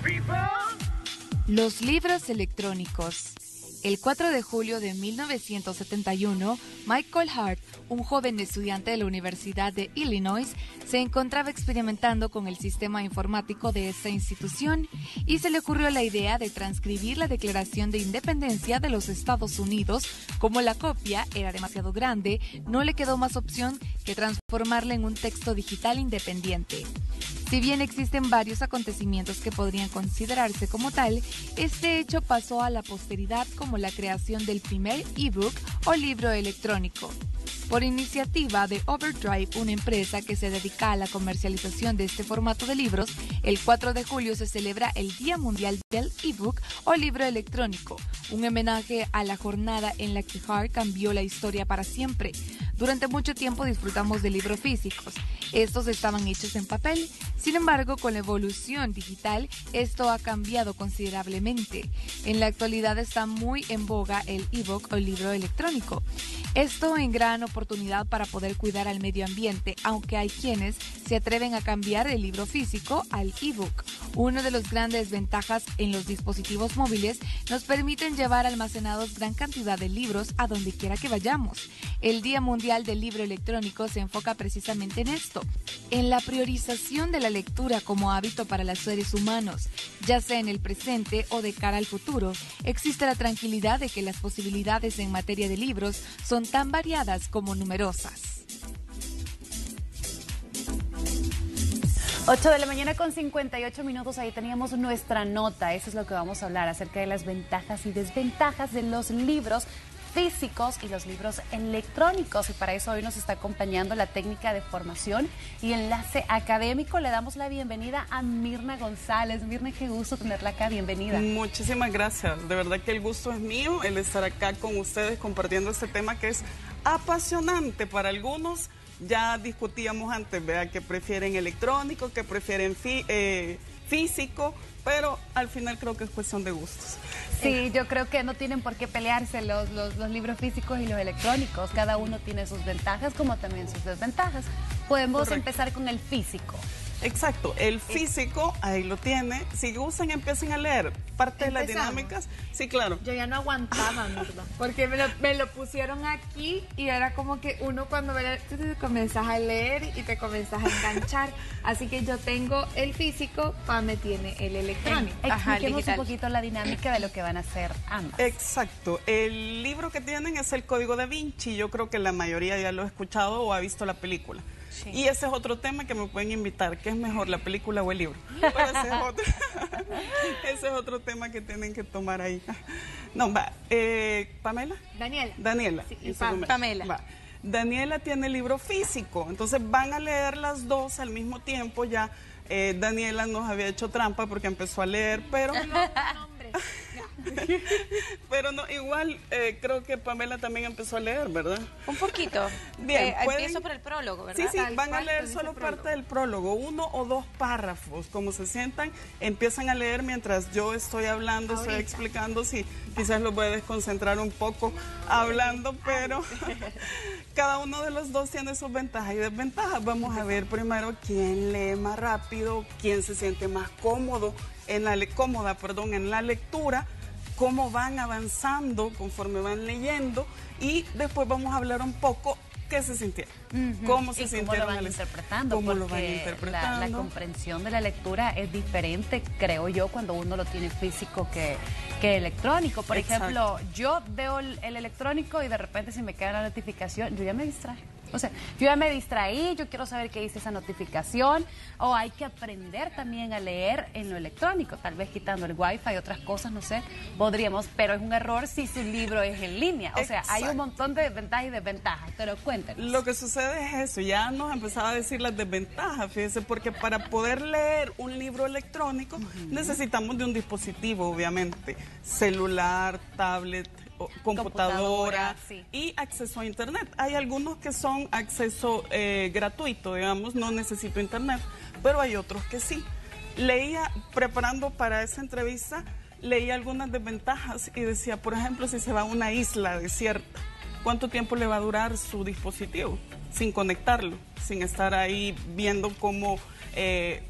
Los libros electrónicos. El 4 de julio de 1971, Michael Hart, un joven estudiante de la Universidad de Illinois, se encontraba experimentando con el sistema informático de esta institución y se le ocurrió la idea de transcribir la Declaración de Independencia de los Estados Unidos. Como la copia era demasiado grande, no le quedó más opción que transformarla en un texto digital independiente. Si bien existen varios acontecimientos que podrían considerarse como tal, este hecho pasó a la posteridad como la creación del primer ebook o libro electrónico. Por iniciativa de Overdrive, una empresa que se dedica a la comercialización de este formato de libros, el 4 de julio se celebra el Día Mundial del ebook o libro electrónico, un homenaje a la jornada en la que Hart cambió la historia para siempre. Durante mucho tiempo disfrutamos de libros físicos. Estos estaban hechos en papel. Sin embargo, con la evolución digital, esto ha cambiado considerablemente. En la actualidad está muy en boga el ebook o libro electrónico. Esto en gran oportunidad para poder cuidar al medio ambiente, aunque hay quienes se atreven a cambiar el libro físico al ebook. Una de las grandes ventajas en los dispositivos móviles nos permiten llevar almacenados gran cantidad de libros a donde quiera que vayamos. El Día Mundial del Libro Electrónico se enfoca precisamente en esto, en la priorización de la lectura como hábito para los seres humanos, ya sea en el presente o de cara al futuro. Existe la tranquilidad de que las posibilidades en materia de libros son tan variadas como numerosas. 8 de la mañana con 58 minutos, ahí teníamos nuestra nota. Eso es lo que vamos a hablar, acerca de las ventajas y desventajas de los libros físicos y los libros electrónicos. Y para eso hoy nos está acompañando la técnica de formación y enlace académico. Le damos la bienvenida a Mirna González. Mirna, qué gusto tenerla acá, bienvenida. Muchísimas gracias, de verdad que el gusto es mío, el estar acá con ustedes compartiendo este tema que es apasionante para algunos. Ya discutíamos antes, ¿verdad?, que prefieren electrónico, que prefieren físico, pero al final creo que es cuestión de gustos. Sí, yo creo que no tienen por qué pelearse los libros físicos y los electrónicos. Cada uno tiene sus ventajas como también sus desventajas. Podemos empezar con el físico. Exacto, el físico, ahí lo tiene. Si gustan, empiecen a leer parte de las dinámicas. Sí, claro. Yo ya no aguantaba, ¿verdad? Porque me lo pusieron aquí y era como que uno cuando te comenzás a leer y te comenzás a enganchar. Así que yo tengo el físico, me tiene el electrónico. Expliquemos un poquito la dinámica de lo que van a hacer ambas. Exacto, el libro que tienen es el Código Da Vinci. Yo creo que la mayoría ya lo ha escuchado o ha visto la película. Sí. Y ese es otro tema que me pueden invitar. ¿Qué es mejor, la película o el libro? Pero ese es otro tema que tienen que tomar ahí. No, va. ¿Pamela? Daniela. Sí, y Pamela. Va. Daniela tiene el libro físico. Entonces van a leer las dos al mismo tiempo. Ya Daniela nos había hecho trampa porque empezó a leer, pero... Pero no, igual creo que Pamela también empezó a leer, ¿verdad? Un poquito. Bien, empiezo por el prólogo, ¿verdad? Sí, van a leer solo parte del prólogo, 1 o 2 párrafos, como se sientan, empiezan a leer mientras yo estoy hablando, estoy explicando, sí, quizás los voy a desconcentrar un poco hablando, pero cada uno de los dos tiene sus ventajas y desventajas. Vamos a ver primero quién lee más rápido, quién se siente más cómoda en la lectura, cómo van avanzando conforme van leyendo, y después vamos a hablar un poco qué se sintieron, cómo se sintieron, cómo lo van interpretando, cómo porque lo van interpretando. La comprensión de la lectura es diferente, creo yo, cuando uno lo tiene físico que electrónico. Por ejemplo, yo veo el electrónico y de repente si me queda la notificación, yo ya me distraje. O sea, yo ya me distraí, yo quiero saber qué dice esa notificación, o hay que aprender también a leer en lo electrónico, tal vez quitando el wifi y otras cosas, no sé, podríamos, pero es un error si su libro es en línea. O sea, hay un montón de ventajas y desventajas, pero cuéntenos. Lo que sucede es eso, ya nos empezaba a decir las desventajas, fíjese, porque para poder leer un libro electrónico necesitamos de un dispositivo, obviamente, celular, tablet, computadora sí, y acceso a internet. Hay algunos que son acceso gratuito, digamos, no necesito internet, pero hay otros que sí. Leía, preparando para esa entrevista, leí algunas desventajas y decía, por ejemplo, si se va a una isla desierta, ¿cuánto tiempo le va a durar su dispositivo sin conectarlo, sin estar ahí viendo cómo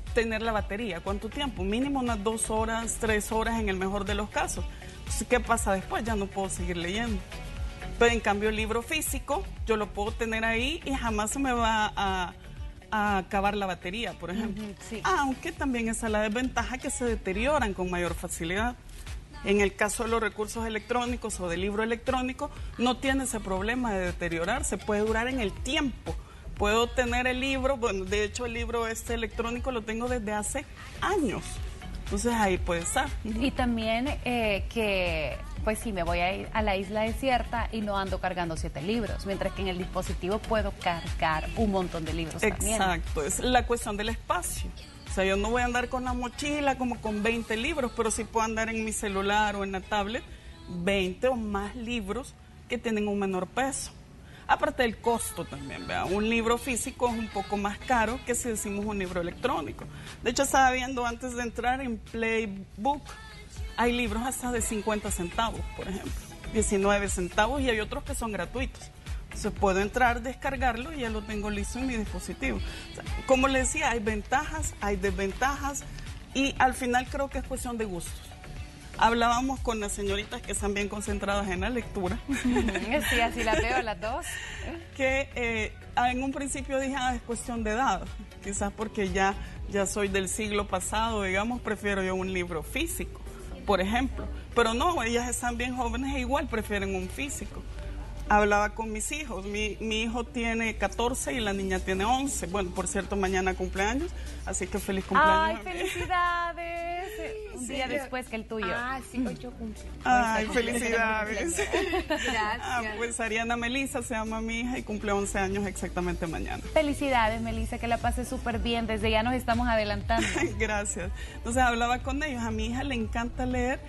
tener la batería. ¿Cuánto tiempo? Mínimo unas 2 horas, 3 horas en el mejor de los casos. Entonces, ¿qué pasa después? Ya no puedo seguir leyendo. Pero en cambio el libro físico, yo lo puedo tener ahí y jamás se me va a acabar la batería, por ejemplo. Sí. Aunque también esa es la desventaja, que se deterioran con mayor facilidad. En el caso de los recursos electrónicos o del libro electrónico, no tiene ese problema de deteriorarse, puede durar en el tiempo. Puedo tener el libro, bueno, de hecho el libro electrónico lo tengo desde hace años. Entonces ahí puede estar. Y también que, pues sí, me voy a ir a la isla desierta y no ando cargando 7 libros, mientras que en el dispositivo puedo cargar un montón de libros también. Exacto, es la cuestión del espacio. O sea, yo no voy a andar con la mochila como con 20 libros, pero sí puedo andar en mi celular o en la tablet 20 o más libros que tienen un menor peso. Aparte del costo también, ¿verdad? Un libro físico es un poco más caro que si decimos un libro electrónico. De hecho, estaba viendo antes de entrar en Playbook, hay libros hasta de 50 centavos, por ejemplo, 19 centavos, y hay otros que son gratuitos. Entonces puedo entrar, descargarlo y ya lo tengo listo en mi dispositivo. O sea, como les decía, hay ventajas, hay desventajas, y al final creo que es cuestión de gustos. Hablábamos con las señoritas que están bien concentradas en la lectura. Sí, así las veo las dos. Que en un principio dije, es cuestión de edad. Quizás porque ya soy del siglo pasado, digamos, prefiero yo un libro físico, por ejemplo. Pero no, ellas están bien jóvenes e igual prefieren un físico. Hablaba con mis hijos, mi hijo tiene 14 y la niña tiene 11. Bueno, por cierto, mañana cumpleaños, así que feliz cumpleaños. ¡Ay, felicidades! Un día después que el tuyo. Sí, hoy yo cumplo. Ay, felicidades. Gracias. Pues Ariana Melissa se llama mi hija y cumple 11 años exactamente mañana. Felicidades, Melissa, que la pases súper bien. Desde ya nos estamos adelantando. Gracias. Entonces hablaba con ellos, a mi hija le encanta leer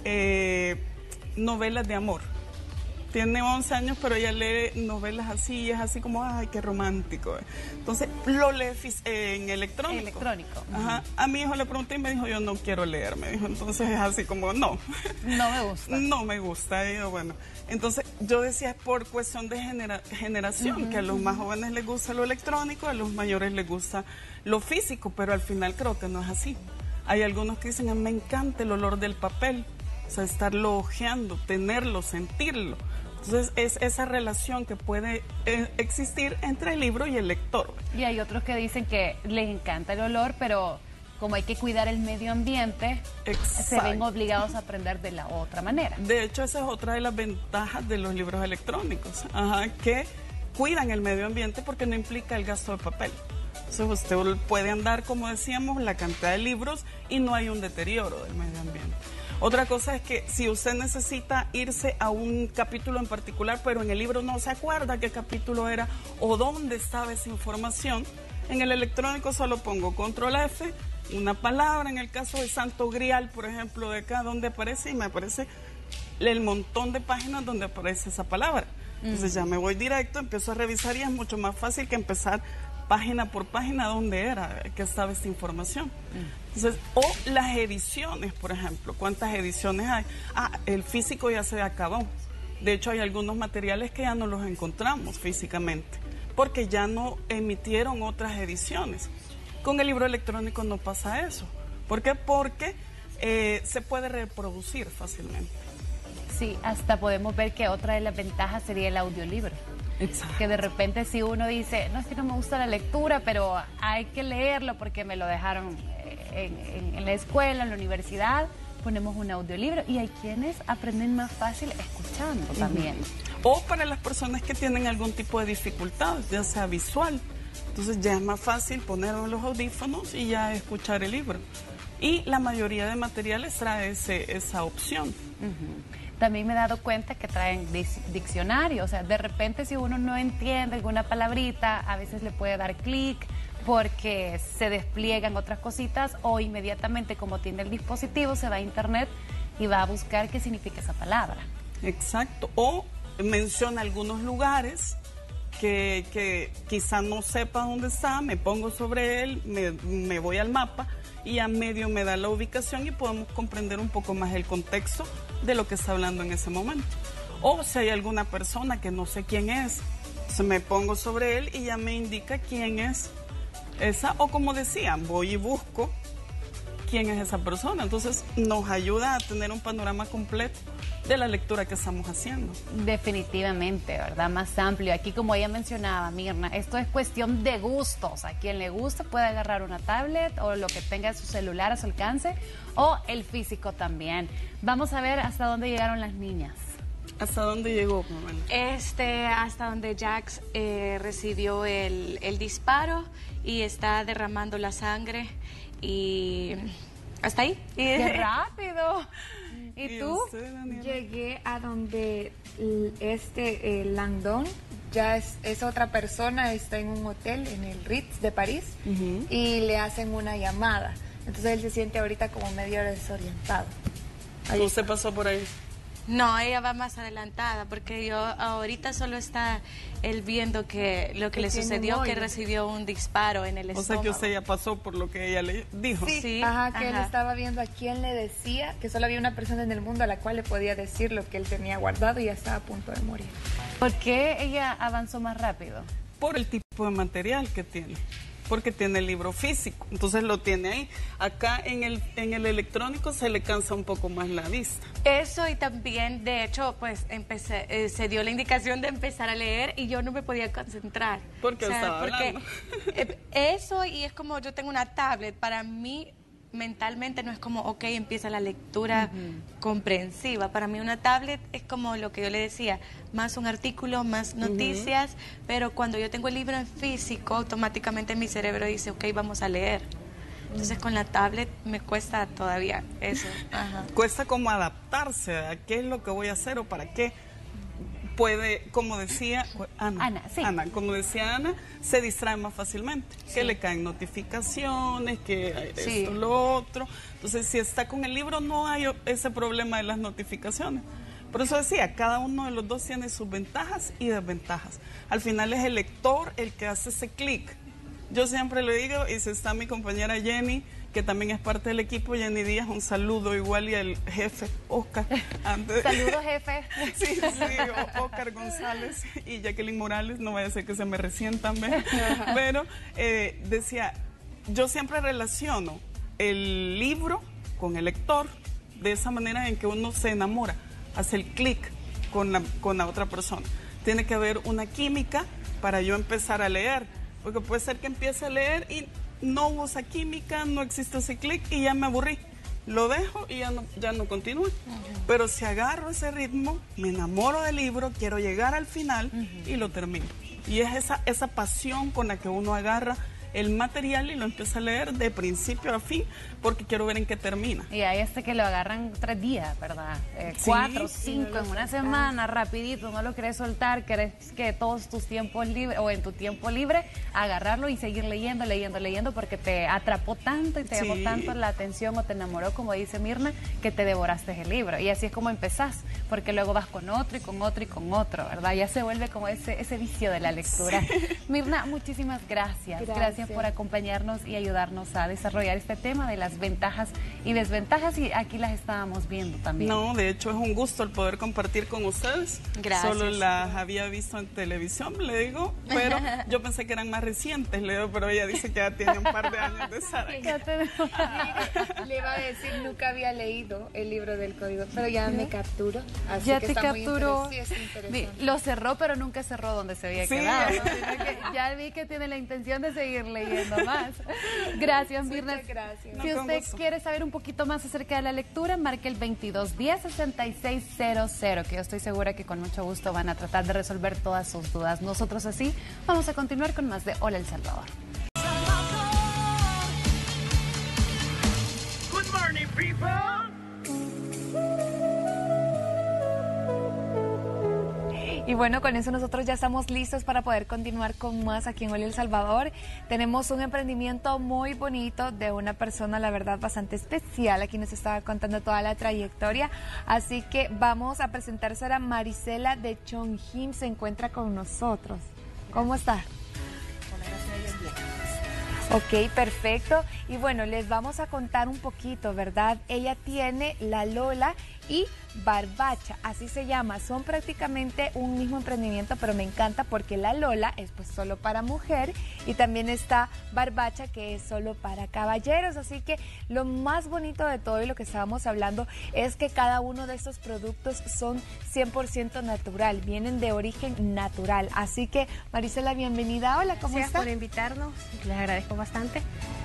novelas de amor. Tiene 11 años, pero ella lee novelas así, y es así como, ay, qué romántico. Entonces, lo lee en electrónico. Electrónico. Ajá. A mi hijo le pregunté y me dijo, yo no quiero leer, me dijo. Entonces, es así como, no. No me gusta. No me gusta. Y yo, bueno, entonces, yo decía, es por cuestión de generación, que a los más jóvenes les gusta lo electrónico, a los mayores les gusta lo físico, pero al final creo que no es así. Hay algunos que dicen, me encanta el olor del papel, o sea, estarlo hojeando, tenerlo, sentirlo. Entonces, es esa relación que puede existir entre el libro y el lector. Y hay otros que dicen que les encanta el olor, pero como hay que cuidar el medio ambiente, se ven obligados a aprender de la otra manera. De hecho, esa es otra de las ventajas de los libros electrónicos, que cuidan el medio ambiente porque no implica el gasto de papel. Entonces, usted puede andar, como decíamos, la cantidad de libros y no hay un deterioro del medio ambiente. Otra cosa es que si usted necesita irse a un capítulo en particular, pero en el libro no se acuerda qué capítulo era o dónde estaba esa información, en el electrónico solo pongo control F, una palabra, en el caso de Santo Grial, por ejemplo, de acá, donde aparece, y me aparece el montón de páginas donde aparece esa palabra. Entonces ya me voy directo, empiezo a revisar y es mucho más fácil que empezar página por página dónde era que estaba esta información. Entonces, o las ediciones, por ejemplo, ¿cuántas ediciones hay? El físico ya se acabó. De hecho, hay algunos materiales que ya no los encontramos físicamente, porque ya no emitieron otras ediciones. Con el libro electrónico no pasa eso. ¿Por qué? Porque se puede reproducir fácilmente. Sí, hasta podemos ver que otra de las ventajas sería el audiolibro. Exacto. Que de repente si uno dice, no, es que no me gusta la lectura, pero hay que leerlo porque me lo dejaron en la escuela, en la universidad, ponemos un audiolibro y hay quienes aprenden más fácil escuchando también. O para las personas que tienen algún tipo de dificultad, ya sea visual, entonces ya es más fácil poner los audífonos y ya escuchar el libro. Y la mayoría de materiales trae esa opción. También me he dado cuenta que traen diccionario, o sea, de repente si uno no entiende alguna palabrita, a veces le puede dar clic porque se despliegan otras cositas o inmediatamente como tiene el dispositivo se va a internet y va a buscar qué significa esa palabra. Exacto, o menciona algunos lugares que quizá no sepa dónde está, me pongo sobre él, me voy al mapa y a medio me da la ubicación y podemos comprender un poco más el contexto de lo que está hablando en ese momento. O si hay alguna persona que no sé quién es, me pongo sobre él y ya me indica quién es O como decían, voy y busco quién es esa persona. Entonces nos ayuda a tener un panorama completo de la lectura que estamos haciendo. Definitivamente, ¿verdad? Más amplio. Aquí, como ella mencionaba, Mirna, esto es cuestión de gustos. A quien le gusta puede agarrar una tablet o lo que tenga su celular a su alcance, o el físico también. Vamos a ver hasta dónde llegaron las niñas. ¿Hasta dónde llegó, Pamela? Hasta donde Jax recibió el disparo y está derramando la sangre y hasta ahí. ¡Qué rápido! ¿Y tú? Usted, Daniela? Llegué a donde Langdon ya es otra persona, está en un hotel en el Ritz de París y le hacen una llamada. Entonces él se siente ahorita como medio desorientado. ¿Usted pasó por ahí? No, ella va más adelantada porque yo ahorita solo está él viendo que lo que le sucedió, que recibió un disparo en el estómago. O sea que usted ya pasó por lo que ella le dijo. Sí. Ajá, que él estaba viendo a quién le decía, que solo había una persona en el mundo a la cual le podía decir lo que él tenía guardado y ya estaba a punto de morir. ¿Por qué ella avanzó más rápido? Por el tipo de material que tiene. Porque tiene el libro físico, entonces lo tiene ahí. Acá en el electrónico se le cansa un poco más la vista. Eso, y también, de hecho, pues se dio la indicación de empezar a leer y yo no me podía concentrar. Porque estaba porque hablando. Eso, y es como yo tengo una tablet, para mí mentalmente no es como, ok, empieza la lectura comprensiva. Para mí una tablet es como lo que yo le decía, más un artículo, más noticias, pero cuando yo tengo el libro en físico, automáticamente mi cerebro dice, ok, vamos a leer. Entonces con la tablet me cuesta todavía eso. Cuesta como adaptarse a qué es lo que voy a hacer o para qué. Puede, como decía Ana, como decía Ana, se distrae más fácilmente, que le caen notificaciones, que esto, lo otro. Entonces, si está con el libro, no hay ese problema de las notificaciones. Por eso decía, cada uno de los dos tiene sus ventajas y desventajas. Al final es el lector el que hace ese clic. Yo siempre le digo, y si está mi compañera Jenny, que también es parte del equipo, Jenny Díaz, un saludo igual, y al jefe Oscar. Saludos, jefe. Sí, Oscar González y Jacqueline Morales, no vaya a ser que se me resientan, ¿ves? Pero decía, yo siempre relaciono el libro con el lector de esa manera en que uno se enamora, hace el clic con la otra persona. Tiene que haber una química para yo empezar a leer, porque puede ser que empiece a leer y no hubo esa química, no existe ese clic y ya me aburrí. Lo dejo y ya no continúo. Pero si agarro ese ritmo, me enamoro del libro, quiero llegar al final y lo termino. Y es esa pasión con la que uno agarra el material y lo empieza a leer de principio a fin, porque quiero ver en qué termina. Y hay que lo agarran 3 días, ¿verdad? 4, 5 en una semana, rapidito, no lo querés soltar, querés que todos tus tiempos libres, o en tu tiempo libre, agarrarlo y seguir leyendo, porque te atrapó tanto y te llamó tanto la atención o te enamoró, como dice Mirna, que te devoraste el libro. Y así es como empezás, porque luego vas con otro y con otro y con otro, ¿verdad? Ya se vuelve como ese vicio de la lectura. Mirna, muchísimas gracias. Gracias por acompañarnos y ayudarnos a desarrollar este tema de las ventajas y desventajas, y aquí las estábamos viendo también. No, de hecho es un gusto el poder compartir con ustedes. Gracias. Solo las había visto en televisión, le digo, pero yo pensé que eran más recientes, le digo, pero ella dice que ya tiene un par de años de estar aquí. Le iba a decir, nunca había leído el libro del código, pero ya me capturo. Así ya que te está capturó. muy es interesante. Lo cerró, pero nunca cerró donde se había quedado. Sino que ya vi que tiene la intención de seguir leyendo más. Gracias, Mirna. Muchas gracias. Si usted quiere saber un poquito más acerca de la lectura, marque el 2210-6600, que yo estoy segura que con mucho gusto van a tratar de resolver todas sus dudas. Nosotros así vamos a continuar con más de Hola El Salvador. Good morning, people. Y bueno, con eso nosotros ya estamos listos para poder continuar con más aquí en Hola El Salvador. Tenemos un emprendimiento muy bonito de una persona, la verdad, bastante especial. Aquí nos estaba contando toda la trayectoria. Así que vamos a presentársela a Marisela de Chongjin. Se encuentra con nosotros. ¿Cómo está? Hola, gracias a Dios, bien. Ok, perfecto. Y bueno, les vamos a contar un poquito, ¿verdad? Ella tiene la Lola y Barbacha, así se llama. Son prácticamente un mismo emprendimiento, pero me encanta porque la Lola es pues solo para mujer y también está Barbacha, que es solo para caballeros. Así que lo más bonito de todo y lo que estábamos hablando es que cada uno de estos productos son 100% natural, vienen de origen natural. Así que, Marisela, bienvenida. Hola, ¿cómo Gracias está? por invitarnos, les agradezco bastante.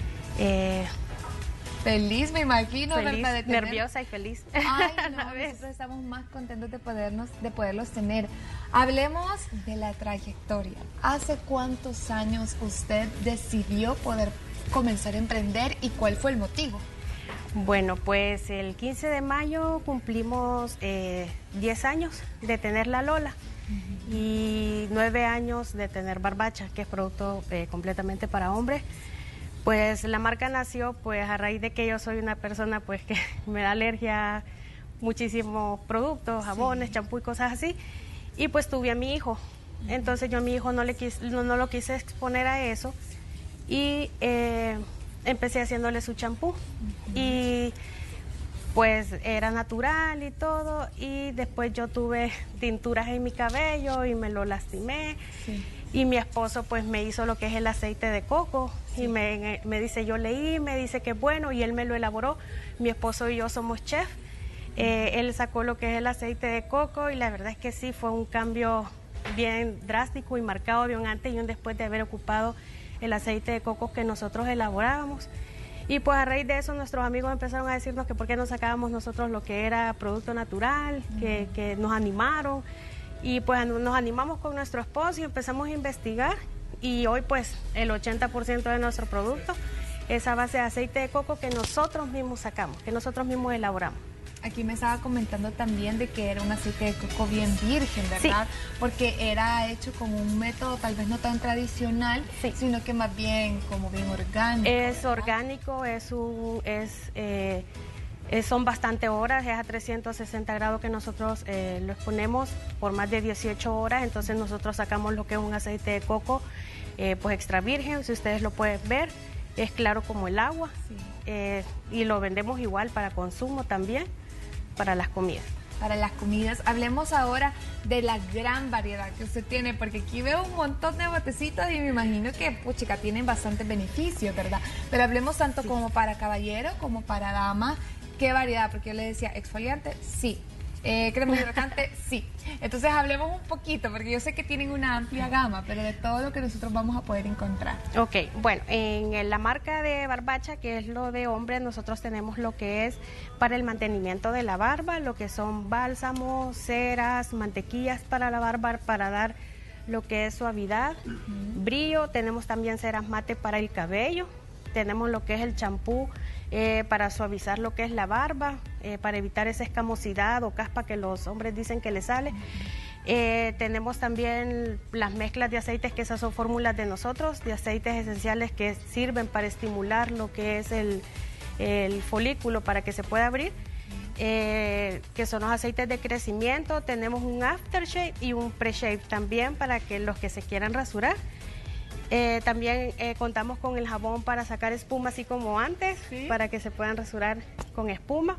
Feliz, me imagino, Feliz, ¿verdad? De tener... nerviosa y feliz. Ay, no, nosotros estamos más contentos de poderlos tener. Hablemos de la trayectoria. ¿Hace cuántos años usted decidió poder comenzar a emprender y cuál fue el motivo? Bueno, pues el 15 de mayo cumplimos 10 años de tener la Lola y 9 años de tener Barbacha, que es producto completamente para hombres. Pues la marca nació pues a raíz de que yo soy una persona pues que me da alergia a muchísimos productos, jabones, champú y cosas así. Y pues tuve a mi hijo. Entonces yo a mi hijo no lo quise exponer a eso y empecé haciéndole su champú. Y pues era natural y todo. Y después yo tuve tinturas en mi cabello y me lo lastimé. Sí. Y mi esposo pues me hizo lo que es el aceite de coco y me dice, yo leí, me dice que es bueno y él me lo elaboró. Mi esposo y yo somos chef. Él sacó lo que es el aceite de coco y la verdad es que sí, fue un cambio bien drástico y marcado de un antes y un después de haber ocupado el aceite de coco que nosotros elaborábamos. Y pues a raíz de eso nuestros amigos empezaron a decirnos que por qué no sacábamos nosotros lo que era producto natural, que nos animaron. Y pues nos animamos con nuestro esposo y empezamos a investigar y hoy pues el 80% de nuestro producto es a base de aceite de coco que nosotros mismos sacamos, que nosotros mismos elaboramos. Aquí me estaba comentando también de que era un aceite de coco bien virgen, ¿verdad? Sí. Porque era hecho con un método tal vez no tan tradicional, sí, sino que más bien como bien orgánico. Es ¿verdad? Orgánico, son bastante horas, es a 360 grados que nosotros lo exponemos por más de 18 horas, entonces nosotros sacamos lo que es un aceite de coco pues extra virgen, si ustedes lo pueden ver, es claro como el agua, sí, y lo vendemos igual para consumo también, para las comidas. Para las comidas. Hablemos ahora de la gran variedad que usted tiene, porque aquí veo un montón de botecitos y me imagino que, puchica, tienen bastantes beneficios, ¿verdad? Pero hablemos tanto sí, como para caballero como para dama. ¿Qué variedad? Porque yo le decía, exfoliante, sí. Crema hidratante, sí. Entonces hablemos un poquito, porque yo sé que tienen una amplia gama, pero de todo lo que nosotros vamos a poder encontrar. Ok, bueno, en la marca de Barbacha, que es lo de hombre, nosotros tenemos lo que es para el mantenimiento de la barba, lo que son bálsamos, ceras, mantequillas para la barba, para dar lo que es suavidad, brillo. Tenemos también ceras mate para el cabello. Tenemos lo que es el champú para suavizar lo que es la barba, para evitar esa escamosidad o caspa que los hombres dicen que les sale. Tenemos también las mezclas de aceites, que esas son fórmulas de nosotros, de aceites esenciales que sirven para estimular lo que es el folículo para que se pueda abrir, que son los aceites de crecimiento. Tenemos un aftershave y un pre-shave también para que los que se quieran rasurar. También contamos con el jabón para sacar espuma así como antes, ¿sí?, para que se puedan rasurar con espuma.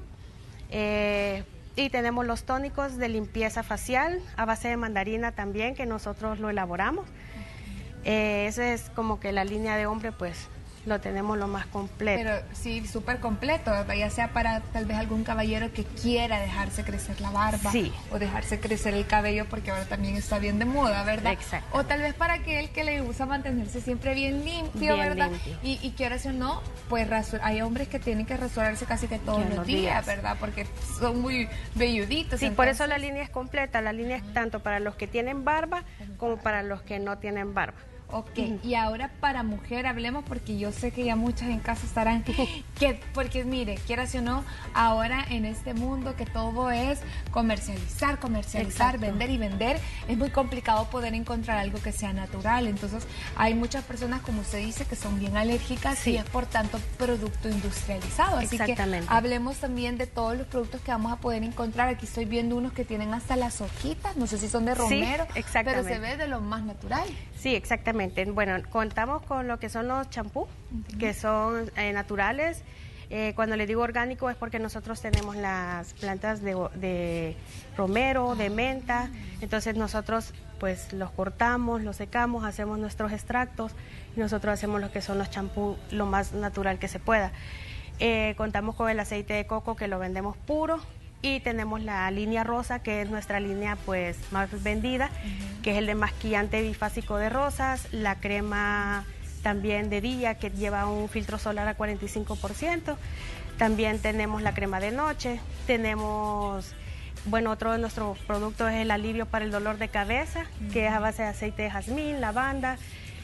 Y tenemos los tónicos de limpieza facial a base de mandarina también, que nosotros lo elaboramos. Esa es como que la línea de hombre, pues lo tenemos lo más completo. Pero sí, súper completo, ya sea para tal vez algún caballero que quiera dejarse crecer la barba, sí, o dejarse crecer el cabello, porque ahora también está bien de moda, ¿verdad? Exacto. O tal vez para aquel que le gusta mantenerse siempre bien limpio, bien ¿verdad? Limpio. Y que ahora si no, pues hay hombres que tienen que rasurarse casi que todos los días, ¿verdad? Porque son muy velluditos. Sí, entonces, por eso la línea es completa, la línea es tanto para los que tienen barba como para los que no tienen barba. Ok, y ahora para mujer hablemos, porque yo sé que ya muchas en casa estarán, porque mire, quieras o no, ahora en este mundo que todo es comercializar, exacto, vender y vender, es muy complicado poder encontrar algo que sea natural. Entonces hay muchas personas, como usted dice, que son bien alérgicas, sí, y es por tanto producto industrializado. Así que hablemos también de todos los productos que vamos a poder encontrar. Aquí estoy viendo unos que tienen hasta las hojitas, no sé si son de romero, sí, pero se ve de lo más natural. Sí, exactamente. Exactamente. Bueno, contamos con lo que son los champús, que son naturales. Cuando le digo orgánico es porque nosotros tenemos las plantas de romero, de menta, entonces nosotros pues los cortamos, los secamos, hacemos nuestros extractos y nosotros hacemos lo que son los champús lo más natural que se pueda. Contamos con el aceite de coco que lo vendemos puro y tenemos la línea rosa que es nuestra línea pues más vendida, que es el desmasquillante bifásico de rosas, la crema también de día que lleva un filtro solar a 45%, también tenemos la crema de noche, tenemos, bueno, otro de nuestros productos es el alivio para el dolor de cabeza, que es a base de aceite de jazmín, lavanda,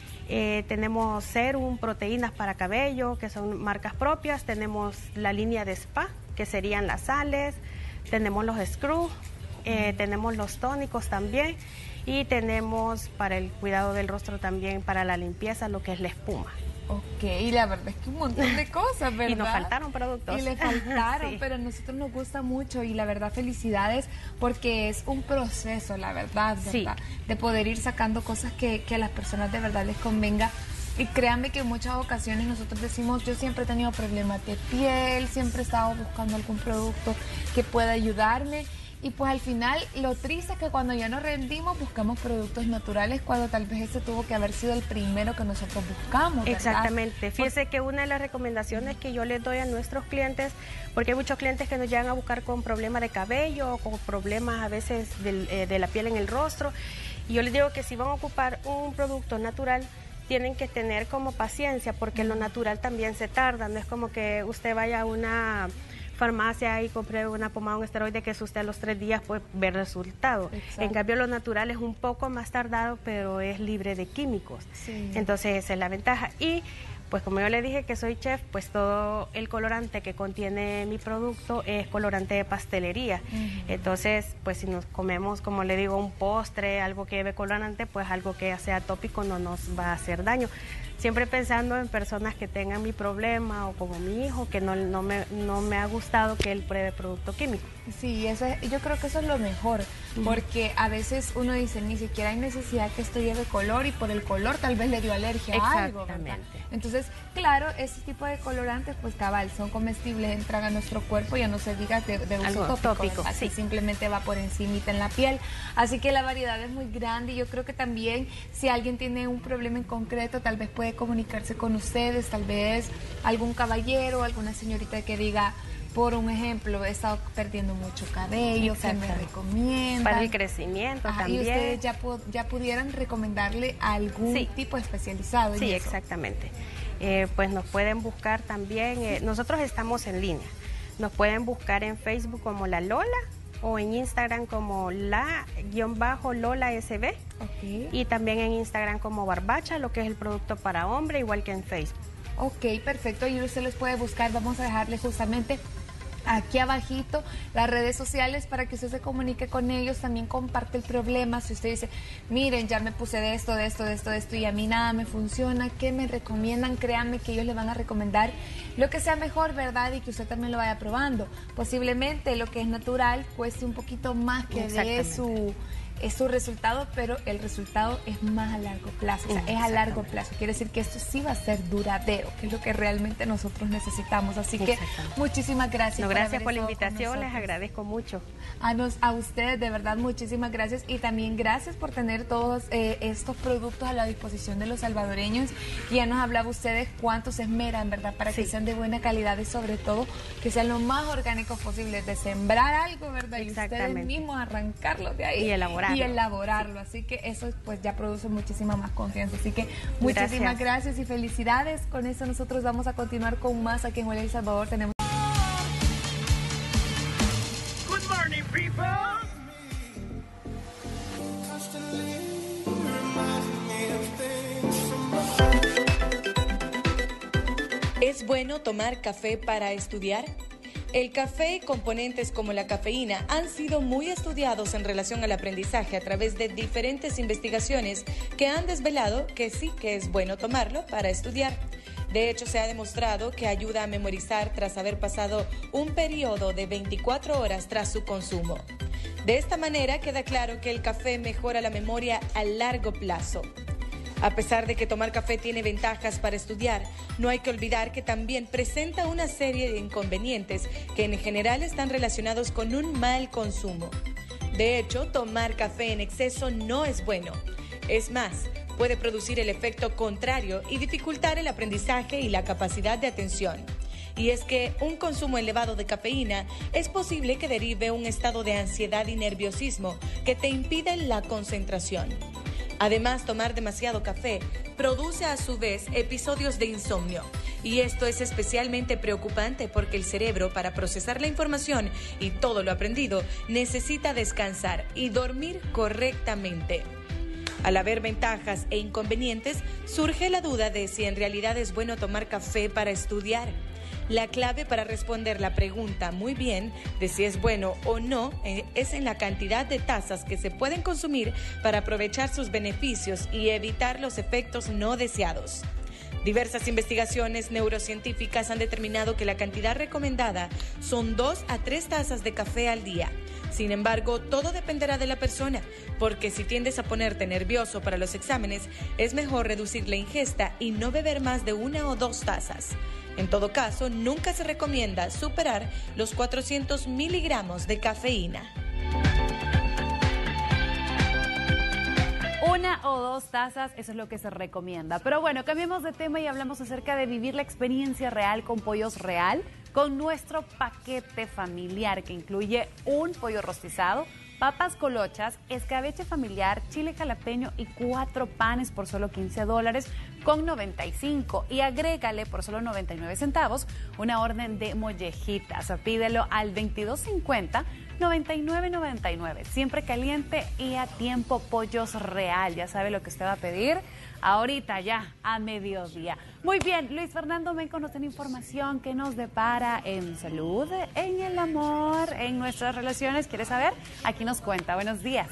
tenemos serum, proteínas para cabello, que son marcas propias, tenemos la línea de spa, que serían las sales, tenemos los screws, tenemos los tónicos también, y tenemos para el cuidado del rostro también, para la limpieza, lo que es la espuma. Ok, y la verdad es que un montón de cosas, ¿verdad? Y nos faltaron productos. Y le faltaron, sí. Pero a nosotros nos gusta mucho y la verdad felicidades porque es un proceso, la verdad, Sí. de poder ir sacando cosas que a las personas de verdad les convenga. Y créanme que en muchas ocasiones nosotros decimos, yo siempre he tenido problemas de piel, siempre he estado buscando algún producto que pueda ayudarme. Y pues al final lo triste es que cuando ya nos rendimos buscamos productos naturales cuando tal vez ese tuvo que haber sido el primero que nosotros buscamos, ¿verdad? Exactamente. Fíjese que una de las recomendaciones que yo les doy a nuestros clientes, porque hay muchos clientes que nos llegan a buscar con problemas de cabello o con problemas a veces de la piel en el rostro, y yo les digo que si van a ocupar un producto natural, tienen que tener como paciencia porque lo natural también se tarda, no es como que usted vaya a una farmacia y compre una pomada, un esteroide que usted a los 3 días puede ver resultado. Exacto. En cambio lo natural es un poco más tardado, pero es libre de químicos. Sí. Entonces esa es la ventaja. Y pues como yo le dije que soy chef, pues todo el colorante que contiene mi producto es colorante de pastelería. Entonces, pues si nos comemos, como le digo, un postre, algo que lleve colorante, pues algo que sea tópico no nos va a hacer daño. Siempre pensando en personas que tengan mi problema o como mi hijo, que no me ha gustado que él pruebe producto químico. Sí, yo creo que eso es lo mejor, porque a veces uno dice, ni siquiera hay necesidad que esto lleve color y por el color tal vez le dio alergia a algo, ¿verdad? Exactamente. Entonces, claro, ese tipo de colorantes, pues cabal, son comestibles, entran a nuestro cuerpo, ya no se diga de uso Algo tópico, así sí. simplemente va por encimita en la piel. Así que la variedad es muy grande y yo creo que también si alguien tiene un problema en concreto, tal vez puede comunicarse con ustedes, tal vez algún caballero, alguna señorita que diga, por un ejemplo, he estado perdiendo mucho cabello, ¿qué me recomiendan? Para el crecimiento también. Y ustedes ya pudieran recomendarle algún Sí. tipo especializado en Sí, eso. exactamente. Pues nos pueden buscar también, nosotros estamos en línea, nos pueden buscar en Facebook como La Lola o en Instagram como la_LolaSB Ok. y también en Instagram como Barbacha, lo que es el producto para hombre, igual que en Facebook. Ok, perfecto. Y usted los puede buscar. Vamos a dejarle justamente aquí abajito las redes sociales para que usted se comunique con ellos, también comparte el problema. Si usted dice, miren, ya me puse de esto y a mí nada me funciona, ¿qué me recomiendan? Créanme que ellos le van a recomendar lo que sea mejor, ¿verdad? Y que usted también lo vaya probando. Posiblemente lo que es natural cueste un poquito más que dé su resultado, pero el resultado es más a largo plazo, o sea, es a largo plazo. Quiere decir que esto sí va a ser duradero, que es lo que realmente nosotros necesitamos. Así que muchísimas gracias. No, gracias por haber la estado con invitación, les nosotros. agradezco mucho. A ustedes, de verdad, muchísimas gracias. Y también gracias por tener todos estos productos a la disposición de los salvadoreños. Y ya nos hablaba ustedes cuánto se esmeran, ¿verdad? Para que sean de buena calidad y sobre todo que sean lo más orgánicos posible, de sembrar algo, ¿verdad? Y ustedes mismos arrancarlo de ahí. Y elaborarlo. Así que eso pues ya produce muchísima más confianza. Así que muchísimas gracias y felicidades. Con eso nosotros vamos a continuar con más aquí en Huele El Salvador. Tenemos Good morning, people. ¿Es bueno tomar café para estudiar? El café y componentes como la cafeína han sido muy estudiados en relación al aprendizaje a través de diferentes investigaciones que han desvelado que sí que es bueno tomarlo para estudiar. De hecho, se ha demostrado que ayuda a memorizar tras haber pasado un periodo de 24 horas tras su consumo. De esta manera queda claro que el café mejora la memoria a largo plazo. A pesar de que tomar café tiene ventajas para estudiar, no hay que olvidar que también presenta una serie de inconvenientes que en general están relacionados con un mal consumo. De hecho, tomar café en exceso no es bueno. Es más, puede producir el efecto contrario y dificultar el aprendizaje y la capacidad de atención. Y es que un consumo elevado de cafeína es posible que derive un estado de ansiedad y nerviosismo que te impide la concentración. Además, tomar demasiado café produce a su vez episodios de insomnio. Y esto es especialmente preocupante porque el cerebro, para procesar la información y todo lo aprendido, necesita descansar y dormir correctamente. Al haber ventajas e inconvenientes, surge la duda de si en realidad es bueno tomar café para estudiar. La clave para responder la pregunta muy bien de si es bueno o no es en la cantidad de tazas que se pueden consumir para aprovechar sus beneficios y evitar los efectos no deseados. Diversas investigaciones neurocientíficas han determinado que la cantidad recomendada son 2 a 3 tazas de café al día. Sin embargo, todo dependerá de la persona, porque si tiendes a ponerte nervioso para los exámenes, es mejor reducir la ingesta y no beber más de 1 o 2 tazas. En todo caso, nunca se recomienda superar los 400 miligramos de cafeína. 1 o 2 tazas, eso es lo que se recomienda. Pero bueno, cambiemos de tema y hablamos acerca de vivir la experiencia real con Pollos Real, con nuestro paquete familiar que incluye un pollo rostizado, papas colochas, escabeche familiar, chile jalapeño y 4 panes por solo $15.95. Y agrégale por solo 99 centavos una orden de mollejitas. Pídelo al 2250-9999. Siempre caliente y a tiempo. Pollos Real. Ya sabe lo que usted va a pedir ahorita ya a mediodía. Muy bien, Luis Fernando Menco nos tiene información que nos depara en salud, en el amor, en nuestras relaciones. ¿Quiere saber? Aquí nos cuenta. Buenos días.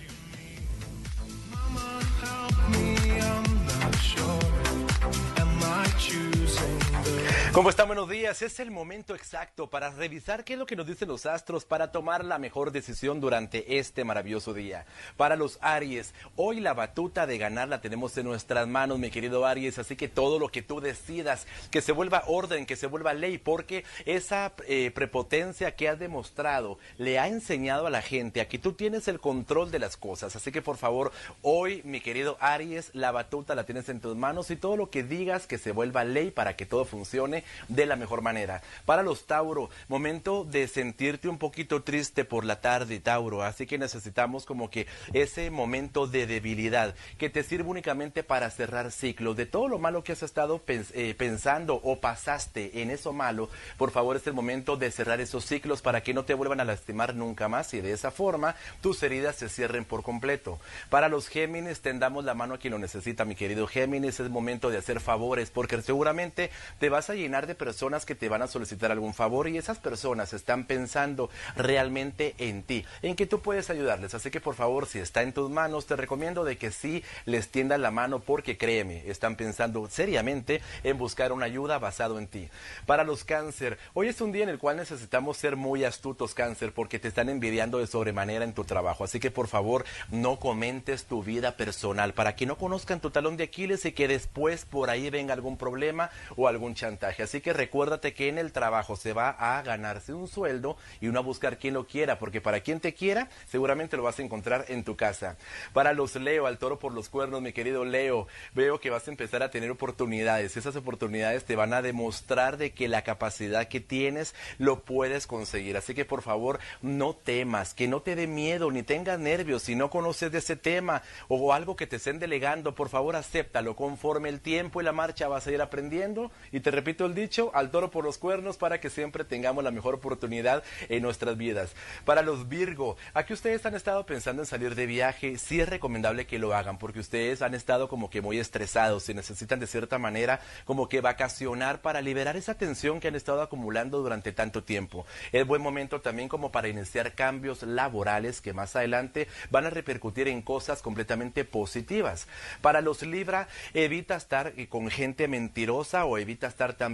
¿Cómo están? Buenos días. Es el momento exacto para revisar qué es lo que nos dicen los astros para tomar la mejor decisión durante este maravilloso día. Para los Aries, hoy la batuta de ganar la tenemos en nuestras manos, mi querido Aries, así que todo lo que tú decidas, que se vuelva orden, que se vuelva ley, porque esa prepotencia que has demostrado le ha enseñado a la gente a que tú tienes el control de las cosas. Así que por favor, hoy, mi querido Aries, la batuta la tienes en tus manos y todo lo que digas que se vuelva ley para que todo funcione de la mejor manera. Para los Tauro, momento de sentirte un poquito triste por la tarde, Tauro, así que necesitamos como que ese momento de debilidad que te sirve únicamente para cerrar ciclos de todo lo malo que has estado pensando o pasaste en eso malo. Por favor, es el momento de cerrar esos ciclos para que no te vuelvan a lastimar nunca más y de esa forma tus heridas se cierren por completo. Para los Géminis, tendamos la mano a quien lo necesita, mi querido Géminis. Es momento de hacer favores porque seguramente te vas a llenar de personas que te van a solicitar algún favor y esas personas están pensando realmente en ti, en que tú puedes ayudarles. Así que por favor, si está en tus manos, te recomiendo de que sí les tiendas la mano porque créeme, están pensando seriamente en buscar una ayuda basado en ti. Para los Cáncer, hoy es un día en el cual necesitamos ser muy astutos, Cáncer, porque te están envidiando de sobremanera en tu trabajo. Así que por favor, no comentes tu vida personal para que no conozcan tu talón de Aquiles y que después por ahí venga algún problema o algún chantaje. Así que recuérdate que en el trabajo se va a ganarse un sueldo y uno a buscar quien lo quiera, porque para quien te quiera seguramente lo vas a encontrar en tu casa. Para los Leo, al toro por los cuernos, mi querido Leo, veo que vas a empezar a tener oportunidades. Esas oportunidades te van a demostrar de que la capacidad que tienes lo puedes conseguir. Así que por favor, no temas, que no te dé miedo ni tengas nervios. Si no conoces de ese tema o algo que te estén delegando, por favor acéptalo. Conforme el tiempo y la marcha vas a ir aprendiendo y te repito el dicho, al toro por los cuernos, para que siempre tengamos la mejor oportunidad en nuestras vidas. Para los Virgo, aquí ustedes han estado pensando en salir de viaje, sí es recomendable que lo hagan, porque ustedes han estado como que muy estresados y necesitan de cierta manera como que vacacionar para liberar esa tensión que han estado acumulando durante tanto tiempo. Es buen momento también como para iniciar cambios laborales que más adelante van a repercutir en cosas completamente positivas. Para los Libra, evita estar con gente mentirosa o evita estar también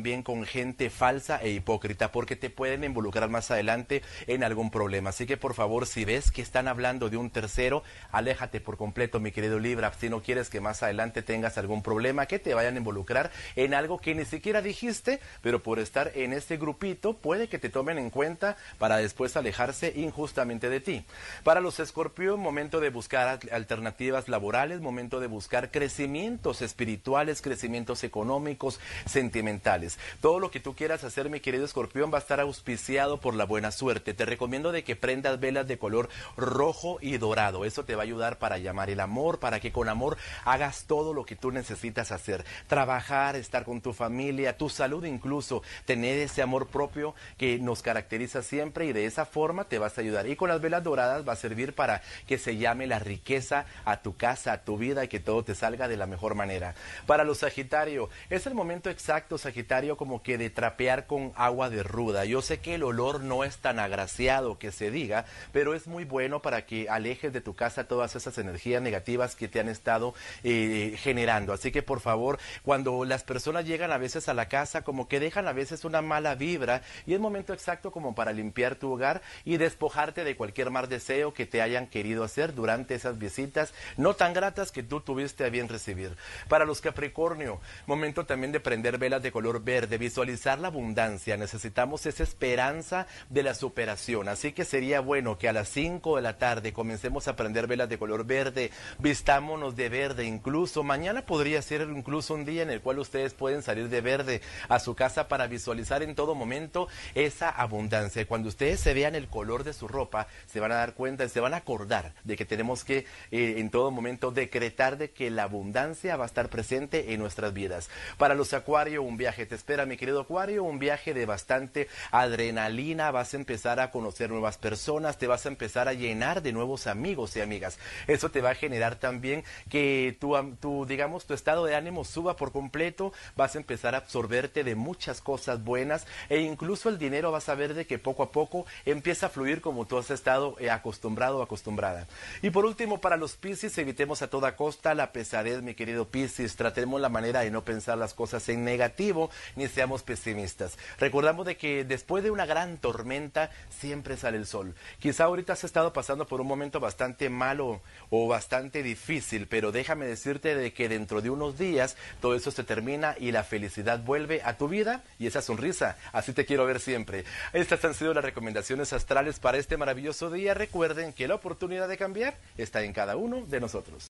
también con gente falsa e hipócrita, porque te pueden involucrar más adelante en algún problema. Así que por favor, si ves que están hablando de un tercero, aléjate por completo, mi querido Libra, si no quieres que más adelante tengas algún problema, que te vayan a involucrar en algo que ni siquiera dijiste, pero por estar en este grupito puede que te tomen en cuenta para después alejarse injustamente de ti. Para los Escorpio, momento de buscar alternativas laborales, momento de buscar crecimientos espirituales, crecimientos económicos, sentimentales. Todo lo que tú quieras hacer, mi querido Escorpión, va a estar auspiciado por la buena suerte. Te recomiendo de que prendas velas de color rojo y dorado. Eso te va a ayudar para llamar el amor, para que con amor hagas todo lo que tú necesitas hacer. Trabajar, estar con tu familia, tu salud incluso, tener ese amor propio que nos caracteriza siempre, y de esa forma te vas a ayudar. Y con las velas doradas va a servir para que se llame la riqueza a tu casa, a tu vida, y que todo te salga de la mejor manera. Para los Sagitario, es el momento exacto, Sagitario, como que de trapear con agua de ruda. Yo sé que el olor no es tan agraciado que se diga, pero es muy bueno para que alejes de tu casa todas esas energías negativas que te han estado generando. Así que por favor, cuando las personas llegan a veces a la casa, como que dejan a veces una mala vibra, y es momento exacto como para limpiar tu hogar y despojarte de cualquier mal deseo que te hayan querido hacer durante esas visitas no tan gratas que tú tuviste a bien recibir. Para los Capricornio, momento también de prender velas de color verde, visualizar la abundancia. Necesitamos esa esperanza de la superación, así que sería bueno que a las 5 de la tarde comencemos a prender velas de color verde, vistámonos de verde. Incluso mañana podría ser incluso un día en el cual ustedes pueden salir de verde a su casa para visualizar en todo momento esa abundancia. Cuando ustedes se vean el color de su ropa, se van a dar cuenta y se van a acordar de que tenemos que en todo momento decretar de que la abundancia va a estar presente en nuestras vidas. Para los Acuario, un viaje te espera, mi querido Acuario, un viaje de bastante adrenalina. Vas a empezar a conocer nuevas personas, te vas a empezar a llenar de nuevos amigos y amigas. Eso te va a generar también que digamos, tu estado de ánimo suba por completo. Vas a empezar a absorberte de muchas cosas buenas, e incluso el dinero vas a ver de que poco a poco empieza a fluir como tú has estado acostumbrado o acostumbrada. Y por último, para los Piscis, evitemos a toda costa la pesadez, mi querido Piscis. Tratemos la manera de no pensar las cosas en negativo, ni seamos pesimistas. Recordamos de que después de una gran tormenta siempre sale el sol. Quizá ahorita has estado pasando por un momento bastante malo o bastante difícil, pero déjame decirte de que dentro de unos días todo eso se termina y la felicidad vuelve a tu vida y esa sonrisa. Así te quiero ver siempre. Estas han sido las recomendaciones astrales para este maravilloso día. Recuerden que la oportunidad de cambiar está en cada uno de nosotros.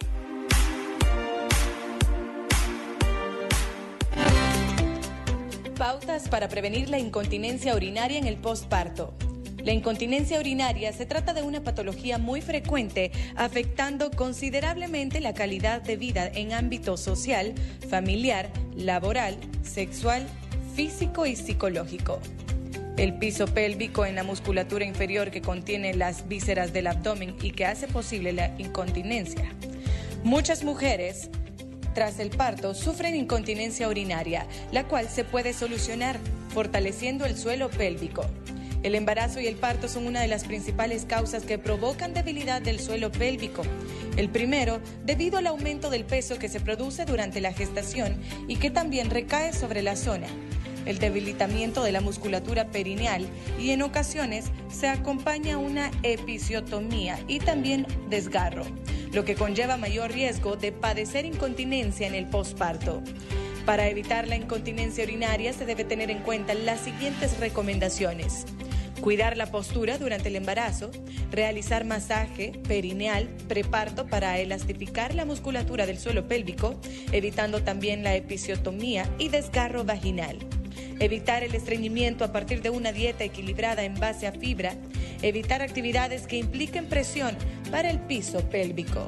Pautas para prevenir la incontinencia urinaria en el postparto. La incontinencia urinaria se trata de una patología muy frecuente, afectando considerablemente la calidad de vida en ámbito social, familiar, laboral, sexual, físico y psicológico. El piso pélvico en la musculatura inferior que contiene las vísceras del abdomen y que hace posible la incontinencia. Muchas mujeres, tras el parto, sufren incontinencia urinaria, la cual se puede solucionar fortaleciendo el suelo pélvico. El embarazo y el parto son una de las principales causas que provocan debilidad del suelo pélvico. El primero, debido al aumento del peso que se produce durante la gestación y que también recae sobre la zona. El debilitamiento de la musculatura perineal y en ocasiones se acompaña una episiotomía y también desgarro, lo que conlleva mayor riesgo de padecer incontinencia en el posparto. Para evitar la incontinencia urinaria se debe tener en cuenta las siguientes recomendaciones: cuidar la postura durante el embarazo, realizar masaje perineal preparto para elastificar la musculatura del suelo pélvico, evitando también la episiotomía y desgarro vaginal. Evitar el estreñimiento a partir de una dieta equilibrada en base a fibra, evitar actividades que impliquen presión para el piso pélvico.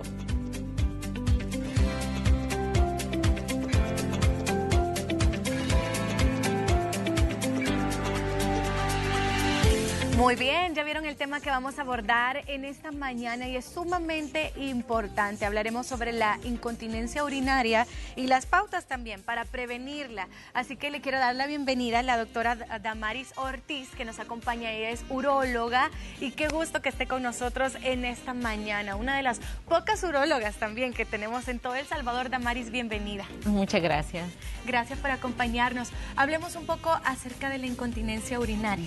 Muy bien, ya vieron el tema que vamos a abordar en esta mañana y es sumamente importante. Hablaremos sobre la incontinencia urinaria y las pautas también para prevenirla. Así que le quiero dar la bienvenida a la doctora Damaris Ortiz, que nos acompaña. Ella es uróloga y qué gusto que esté con nosotros en esta mañana. Una de las pocas urólogas también que tenemos en todo El Salvador. Damaris, bienvenida. Muchas gracias. Gracias por acompañarnos. Hablemos un poco acerca de la incontinencia urinaria.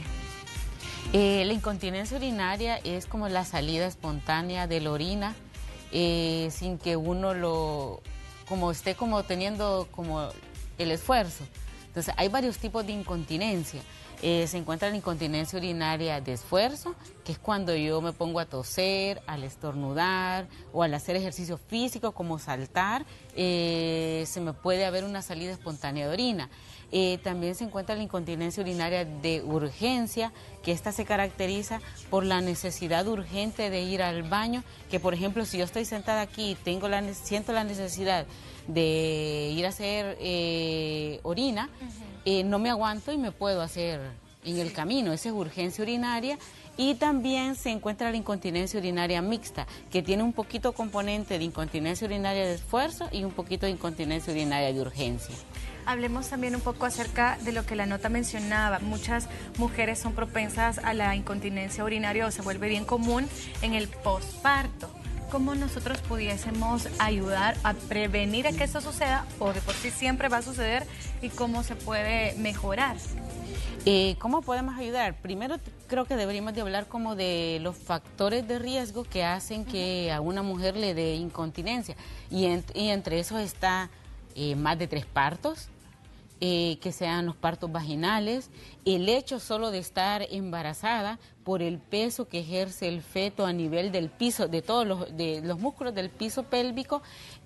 La incontinencia urinaria es como la salida espontánea de la orina sin que uno esté como teniendo como el esfuerzo. Entonces hay varios tipos de incontinencia. Se encuentra la incontinencia urinaria de esfuerzo, que es cuando yo me pongo a toser, al estornudar o al hacer ejercicio físico como saltar, se me puede haber una salida espontánea de orina. También se encuentra la incontinencia urinaria de urgencia, que esta se caracteriza por la necesidad urgente de ir al baño, que por ejemplo si yo estoy sentada aquí y siento la necesidad de ir a hacer orina, no me aguanto y me puedo hacer en el camino. Esa es urgencia urinaria. Y también se encuentra la incontinencia urinaria mixta, que tiene un poquito componente de incontinencia urinaria de esfuerzo y un poquito de incontinencia urinaria de urgencia. Hablemos también un poco acerca de lo que la nota mencionaba. Muchas mujeres son propensas a la incontinencia urinaria o se vuelve bien común en el posparto. ¿Cómo nosotros pudiésemos ayudar a prevenir a que eso suceda, o de por sí siempre va a suceder, y cómo se puede mejorar? ¿Cómo podemos ayudar? Primero creo que deberíamos de hablar como de los factores de riesgo que hacen que a una mujer le dé incontinencia. Y entre esos está más de 3 partos, que sean los partos vaginales, el hecho solo de estar embarazada por el peso que ejerce el feto a nivel del piso, de todos los músculos del piso pélvico,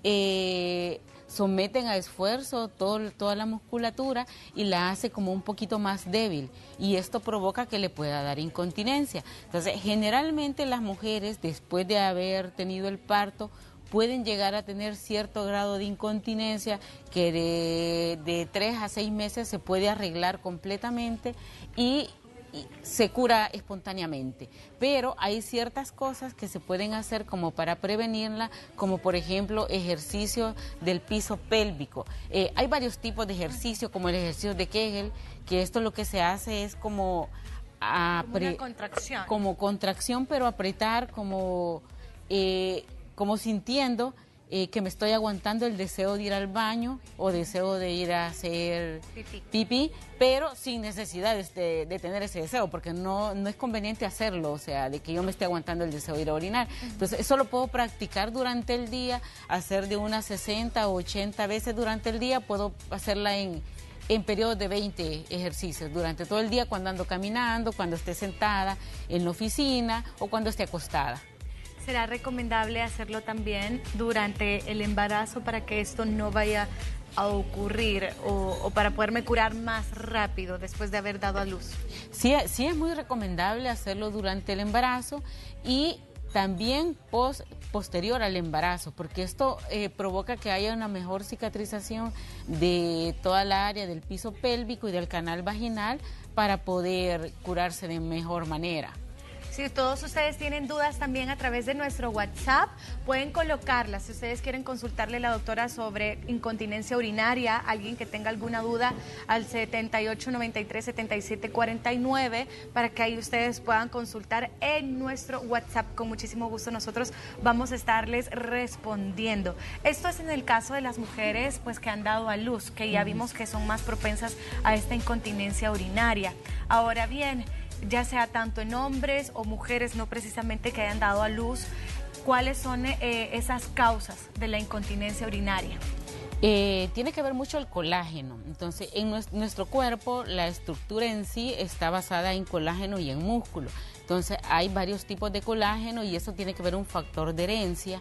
someten a esfuerzo toda la musculatura y la hace como un poquito más débil, y esto provoca que le pueda dar incontinencia. Entonces, generalmente las mujeres, después de haber tenido el parto, pueden llegar a tener cierto grado de incontinencia que de 3 a 6 meses se puede arreglar completamente y se cura espontáneamente. Pero hay ciertas cosas que se pueden hacer como para prevenirla, como por ejemplo ejercicio del piso pélvico. Hay varios tipos de ejercicio, como el ejercicio de Kegel, que esto lo que se hace es como una contracción. Como contracción, pero apretar como sintiendo que me estoy aguantando el deseo de ir al baño o deseo de ir a hacer pipí, pero sin necesidad de tener ese deseo, porque no es conveniente hacerlo, o sea, de que yo me esté aguantando el deseo de ir a orinar. Entonces, eso lo puedo practicar durante el día, hacer de unas 60 o 80 veces durante el día. Puedo hacerla en periodos de 20 ejercicios durante todo el día, cuando ando caminando, cuando esté sentada en la oficina o cuando esté acostada. ¿Será recomendable hacerlo también durante el embarazo para que esto no vaya a ocurrir o para poderme curar más rápido después de haber dado a luz? Sí, es muy recomendable hacerlo durante el embarazo y también posterior al embarazo, porque esto provoca que haya una mejor cicatrización de toda la área del piso pélvico y del canal vaginal para poder curarse de mejor manera. Si todos ustedes tienen dudas también a través de nuestro WhatsApp, pueden colocarlas. Si ustedes quieren consultarle a la doctora sobre incontinencia urinaria, alguien que tenga alguna duda, al 7893-7749, para que ahí ustedes puedan consultar en nuestro WhatsApp. Con muchísimo gusto nosotros vamos a estarles respondiendo. Esto es en el caso de las mujeres pues que han dado a luz, que ya vimos que son más propensas a esta incontinencia urinaria. Ahora bien, ya sea tanto en hombres o mujeres, no precisamente que hayan dado a luz, ¿cuáles son esas causas de la incontinencia urinaria? Tiene que ver mucho el colágeno. Entonces, en nuestro cuerpo, la estructura en sí está basada en colágeno y en músculo. Entonces, hay varios tipos de colágeno y eso tiene que ver un factor de herencia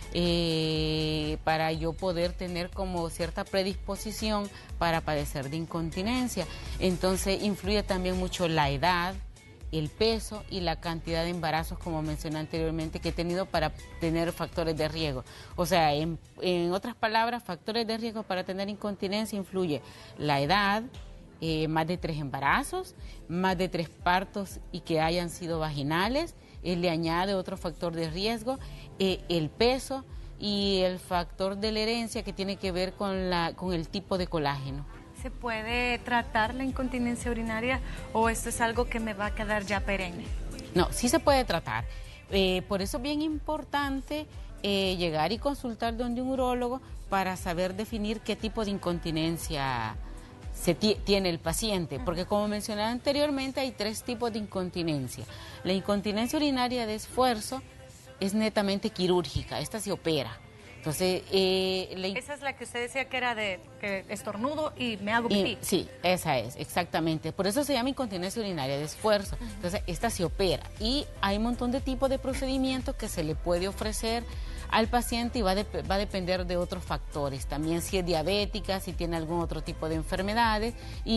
para yo poder tener como cierta predisposición para padecer de incontinencia. Entonces, influye también mucho la edad, el peso y la cantidad de embarazos, como mencioné anteriormente, que he tenido para tener factores de riesgo. O sea, en otras palabras, factores de riesgo para tener incontinencia influye la edad, más de 3 embarazos, más de 3 partos y que hayan sido vaginales. Le añade otro factor de riesgo, el peso y el factor de la herencia que tiene que ver con el tipo de colágeno. ¿Se puede tratar la incontinencia urinaria o esto es algo que me va a quedar ya perenne? No, sí se puede tratar. Por eso es bien importante llegar y consultar donde un urólogo para saber definir qué tipo de incontinencia tiene el paciente, porque como mencioné anteriormente hay 3 tipos de incontinencia. La incontinencia urinaria de esfuerzo es netamente quirúrgica, esta se opera. Entonces, esa es la que usted decía que era de que estornudo y me hago pipí. Sí, esa es, exactamente. Por eso se llama incontinencia urinaria de esfuerzo. Entonces, esta se opera y hay un montón de tipos de procedimientos que se le puede ofrecer al paciente y va a depender de otros factores. También si es diabética, si tiene algún otro tipo de enfermedades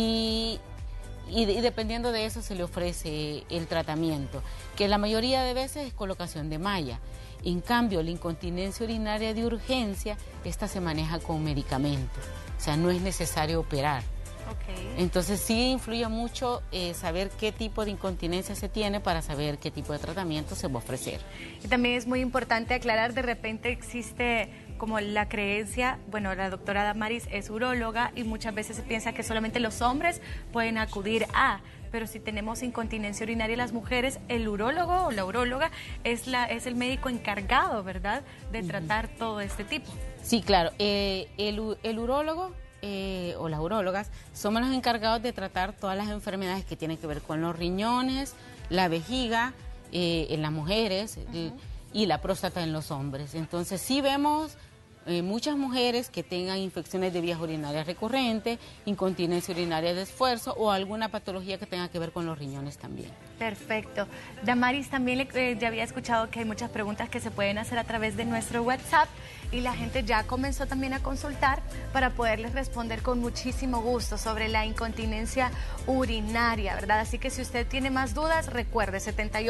y dependiendo de eso se le ofrece el tratamiento, que la mayoría de veces es colocación de malla. En cambio, la incontinencia urinaria de urgencia, esta se maneja con medicamentos, o sea, no es necesario operar. Okay. Entonces sí influye mucho saber qué tipo de incontinencia se tiene para saber qué tipo de tratamiento se va a ofrecer. Y también es muy importante aclarar, de repente existe como la creencia, bueno, la doctora Damaris es uróloga y muchas veces se piensa que solamente los hombres pueden acudir pero si tenemos incontinencia urinaria las mujeres, el urólogo o la uróloga es el médico encargado, ¿verdad?, de tratar todo este tipo. Sí, claro, el urólogo o las urólogas somos los encargados de tratar todas las enfermedades que tienen que ver con los riñones, la vejiga en las mujeres y la próstata en los hombres. Entonces sí vemos muchas mujeres que tengan infecciones de vías urinarias recurrentes, incontinencia urinaria de esfuerzo o alguna patología que tenga que ver con los riñones también. Perfecto. Damaris, también ya había escuchado que hay muchas preguntas que se pueden hacer a través de nuestro WhatsApp y la gente ya comenzó también a consultar para poderles responder con muchísimo gusto sobre la incontinencia urinaria, ¿verdad? Así que si usted tiene más dudas, recuerde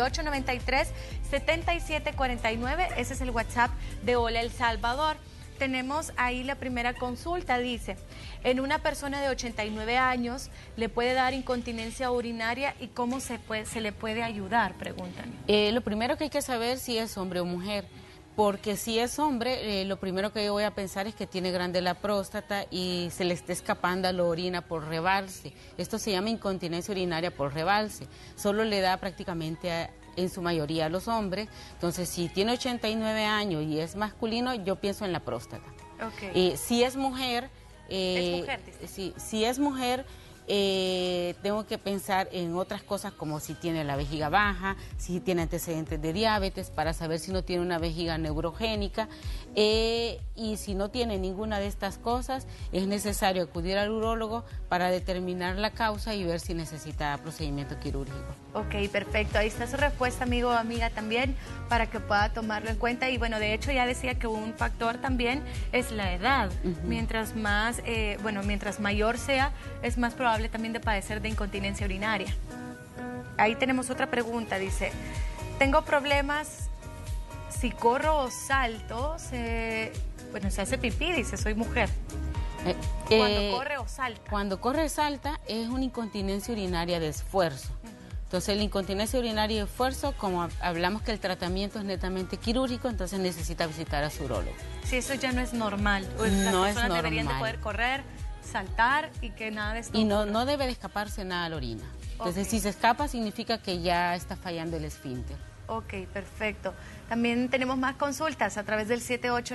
7893-7749, ese es el WhatsApp de Hola El Salvador. Tenemos ahí la primera consulta, dice, en una persona de 89 años le puede dar incontinencia urinaria y cómo se le puede ayudar, preguntan. Lo primero que hay que saber si es hombre o mujer, porque si es hombre, lo primero que yo voy a pensar es que tiene grande la próstata y se le está escapando la orina por rebalse. Esto se llama incontinencia urinaria por rebalse, solo le da prácticamente en su mayoría a los hombres. Entonces, si tiene 89 años y es masculino, yo pienso en la próstata. Okay. Si es mujer, si es mujer, tengo que pensar en otras cosas como si tiene la vejiga baja, si tiene antecedentes de diabetes, para saber si no tiene una vejiga neurogénica. Y si no tiene ninguna de estas cosas, es necesario acudir al urólogo para determinar la causa y ver si necesita procedimiento quirúrgico. Ok, perfecto. Ahí está su respuesta, amigo o amiga, también, para que pueda tomarlo en cuenta. Y bueno, de hecho ya decía que un factor también es la edad. Mientras mientras mayor sea, es más probable también de padecer de incontinencia urinaria. Ahí tenemos otra pregunta, dice, tengo problemas si corro o salto, se hace pipí, dice, soy mujer. Cuando corre o salta. Cuando corre o salta es una incontinencia urinaria de esfuerzo. Entonces la incontinencia urinaria de esfuerzo, como hablamos que el tratamiento es netamente quirúrgico, entonces necesita visitar a su urólogo. Si eso ya no es normal, las personas deberían de poder correr, saltar y que nada de esto. Y no debe de escaparse nada a la orina. Entonces si se escapa significa que ya está fallando el esfínter. Ok, perfecto. También tenemos más consultas a través del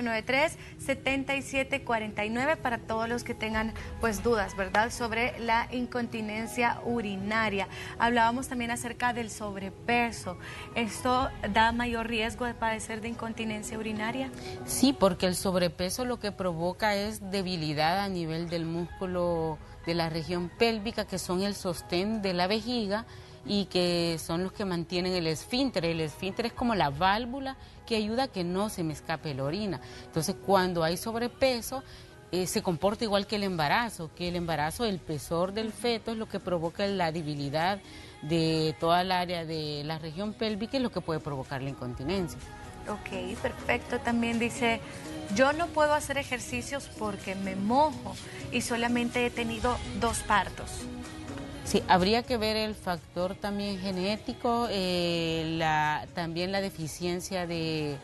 7893-7749 para todos los que tengan pues dudas, ¿verdad?, sobre la incontinencia urinaria. Hablábamos también acerca del sobrepeso. ¿Esto da mayor riesgo de padecer de incontinencia urinaria? Sí, porque el sobrepeso lo que provoca es debilidad a nivel del músculo de la región pélvica, que son el sostén de la vejiga, y que son los que mantienen el esfínter. El esfínter es como la válvula que ayuda a que no se me escape la orina. Entonces, cuando hay sobrepeso, se comporta igual que el embarazo, el pesor del feto es lo que provoca la debilidad de toda el área de la región pélvica y lo que puede provocar la incontinencia. Ok, perfecto. También dice, yo no puedo hacer ejercicios porque me mojo y solamente he tenido 2 partos. Sí, habría que ver el factor también genético, también la deficiencia de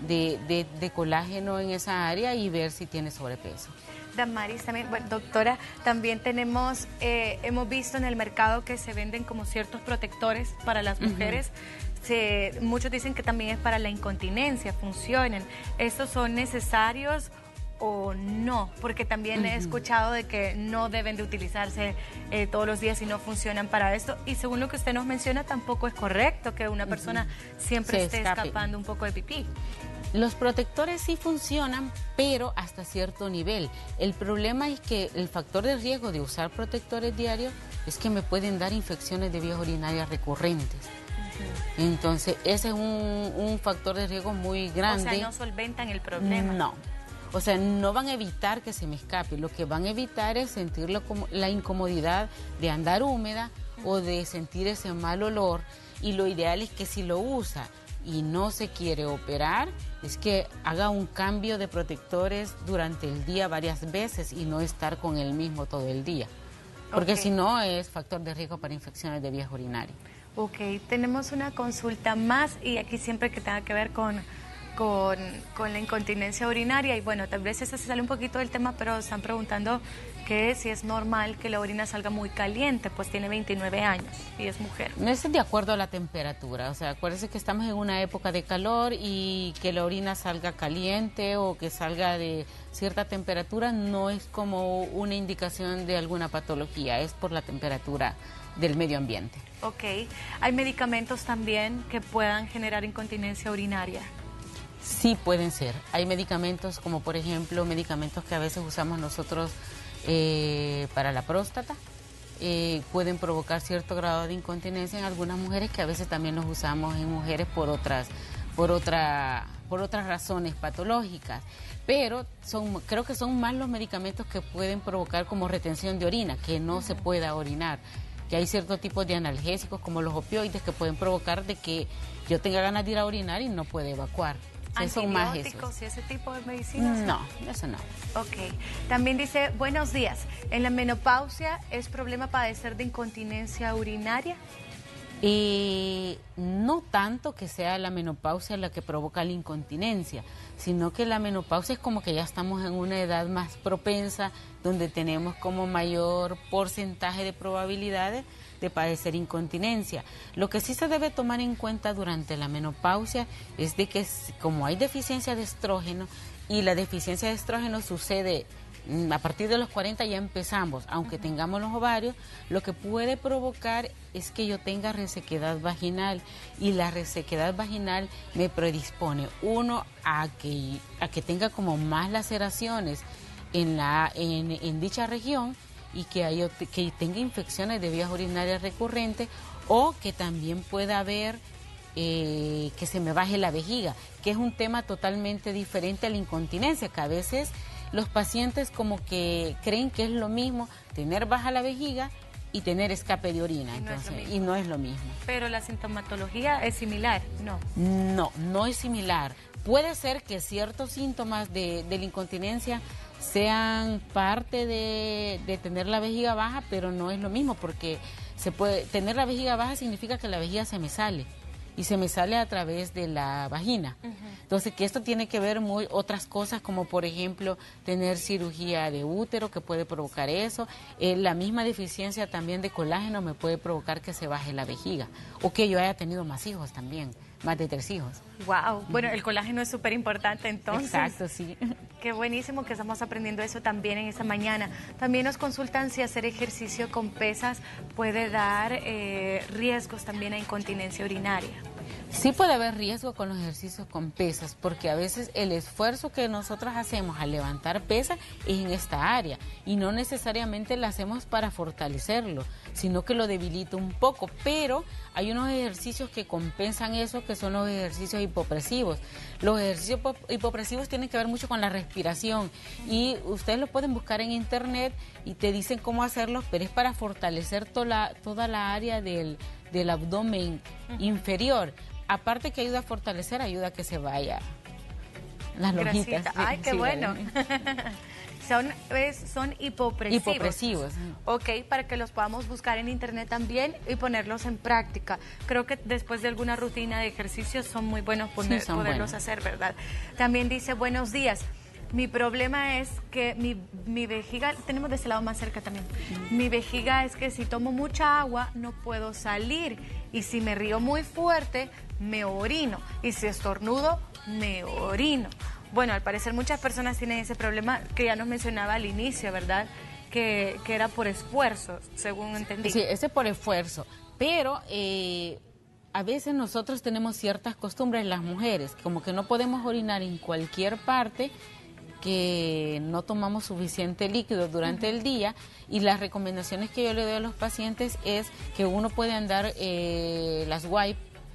colágeno en esa área y ver si tiene sobrepeso. Damaris también, bueno, doctora, también tenemos, hemos visto en el mercado que se venden como ciertos protectores para las mujeres. Muchos dicen que también es para la incontinencia, funcionan. ¿Estos son necesarios o no? Porque también he escuchado de que no deben de utilizarse todos los días y no funcionan para esto. Y según lo que usted nos menciona, tampoco es correcto que una persona siempre esté escapando un poco de pipí. Los protectores sí funcionan, pero hasta cierto nivel. El problema es que el factor de riesgo de usar protectores diarios es que me pueden dar infecciones de vías urinarias recurrentes. Entonces, ese es un factor de riesgo muy grande. O sea, no solventan el problema. No. O sea, no van a evitar que se me escape. Lo que van a evitar es sentir la incomodidad de andar húmeda o de sentir ese mal olor. Y lo ideal es que si lo usa y no se quiere operar, es que haga un cambio de protectores durante el día varias veces y no estar con el mismo todo el día. Porque si no es factor de riesgo para infecciones de vías urinarias. Ok, tenemos una consulta más y aquí siempre que tenga que ver con la incontinencia urinaria y bueno, tal vez eso se sale un poquito del tema, pero están preguntando que si es normal que la orina salga muy caliente, pues tiene 29 años y es mujer. No es de acuerdo a la temperatura, o sea, acuérdense que estamos en una época de calor y que la orina salga caliente o que salga de cierta temperatura no es como una indicación de alguna patología, es por la temperatura del medio ambiente. Ok, ¿hay medicamentos también que puedan generar incontinencia urinaria? Sí pueden ser. Hay medicamentos como por ejemplo medicamentos que a veces usamos nosotros para la próstata. Pueden provocar cierto grado de incontinencia en algunas mujeres que a veces también los usamos en mujeres por otras razones patológicas. Pero creo que son más los medicamentos que pueden provocar como retención de orina, que no se pueda orinar. Que hay ciertos tipos de analgésicos como los opioides que pueden provocar de que yo tenga ganas de ir a orinar y no puede evacuar. ¿Antibióticos y ese tipo de medicinas? No, eso no. Ok. También dice, buenos días, ¿en la menopausia es problema padecer de incontinencia urinaria? No tanto que sea la menopausia la que provoca la incontinencia, sino que la menopausia es como que ya estamos en una edad más propensa, donde tenemos como mayor porcentaje de probabilidades de padecer incontinencia. Lo que sí se debe tomar en cuenta durante la menopausia es de que como hay deficiencia de estrógeno, y la deficiencia de estrógeno sucede a partir de los 40 ya empezamos, aunque tengamos los ovarios, lo que puede provocar es que yo tenga resequedad vaginal y la resequedad vaginal me predispone a que tenga como más laceraciones en dicha región y que tenga infecciones de vías urinarias recurrentes o que también pueda haber que se me baje la vejiga, que es un tema totalmente diferente a la incontinencia, que a veces los pacientes como que creen que es lo mismo tener baja la vejiga y tener escape de orina, y no es lo mismo. Pero la sintomatología es similar, ¿no? No es similar. Puede ser que ciertos síntomas de la incontinencia sean parte de tener la vejiga baja, pero no es lo mismo, porque tener la vejiga baja significa que la vejiga se me sale. Y se me sale a través de la vagina. Entonces, que esto tiene que ver otras cosas, como por ejemplo, tener cirugía de útero, que puede provocar eso. La misma deficiencia también de colágeno me puede provocar que se baje la vejiga. O que yo haya tenido más hijos también, más de 3 hijos. Wow, bueno, el colágeno es súper importante entonces. Exacto, sí. Qué buenísimo que estamos aprendiendo eso también en esta mañana. También nos consultan si hacer ejercicio con pesas puede dar riesgos también a incontinencia urinaria. Sí puede haber riesgo con los ejercicios con pesas, porque a veces el esfuerzo que nosotros hacemos al levantar pesas es en esta área y no necesariamente lo hacemos para fortalecerlo, sino que lo debilita un poco, pero hay unos ejercicios que compensan eso, que son los ejercicios hipopresivos. Los ejercicios hipopresivos tienen que ver mucho con la respiración y ustedes lo pueden buscar en internet y te dicen cómo hacerlos, pero es para fortalecer toda la área del abdomen inferior. Aparte que ayuda a fortalecer, ayuda a que se vaya Las lonjitas. Grasita. Ay, qué bueno. Son hipopresivos. Hipopresivos. Ok, para que los podamos buscar en internet también y ponerlos en práctica. Creo que después de alguna rutina de ejercicios son muy buenos poderlos hacer, ¿verdad? También dice, buenos días. Mi problema es que mi vejiga, tenemos de ese lado más cerca también, mi vejiga es que si tomo mucha agua no puedo salir y si me río muy fuerte me orino y si estornudo me orino. Bueno, al parecer muchas personas tienen ese problema que ya nos mencionaba al inicio, ¿verdad? Que era por esfuerzo, según entendí. Sí, ese por esfuerzo, pero a veces nosotros tenemos ciertas costumbres las mujeres, como que no podemos orinar en cualquier parte, que no tomamos suficiente líquido durante el día y las recomendaciones que yo le doy a los pacientes es que uno puede andar las wipes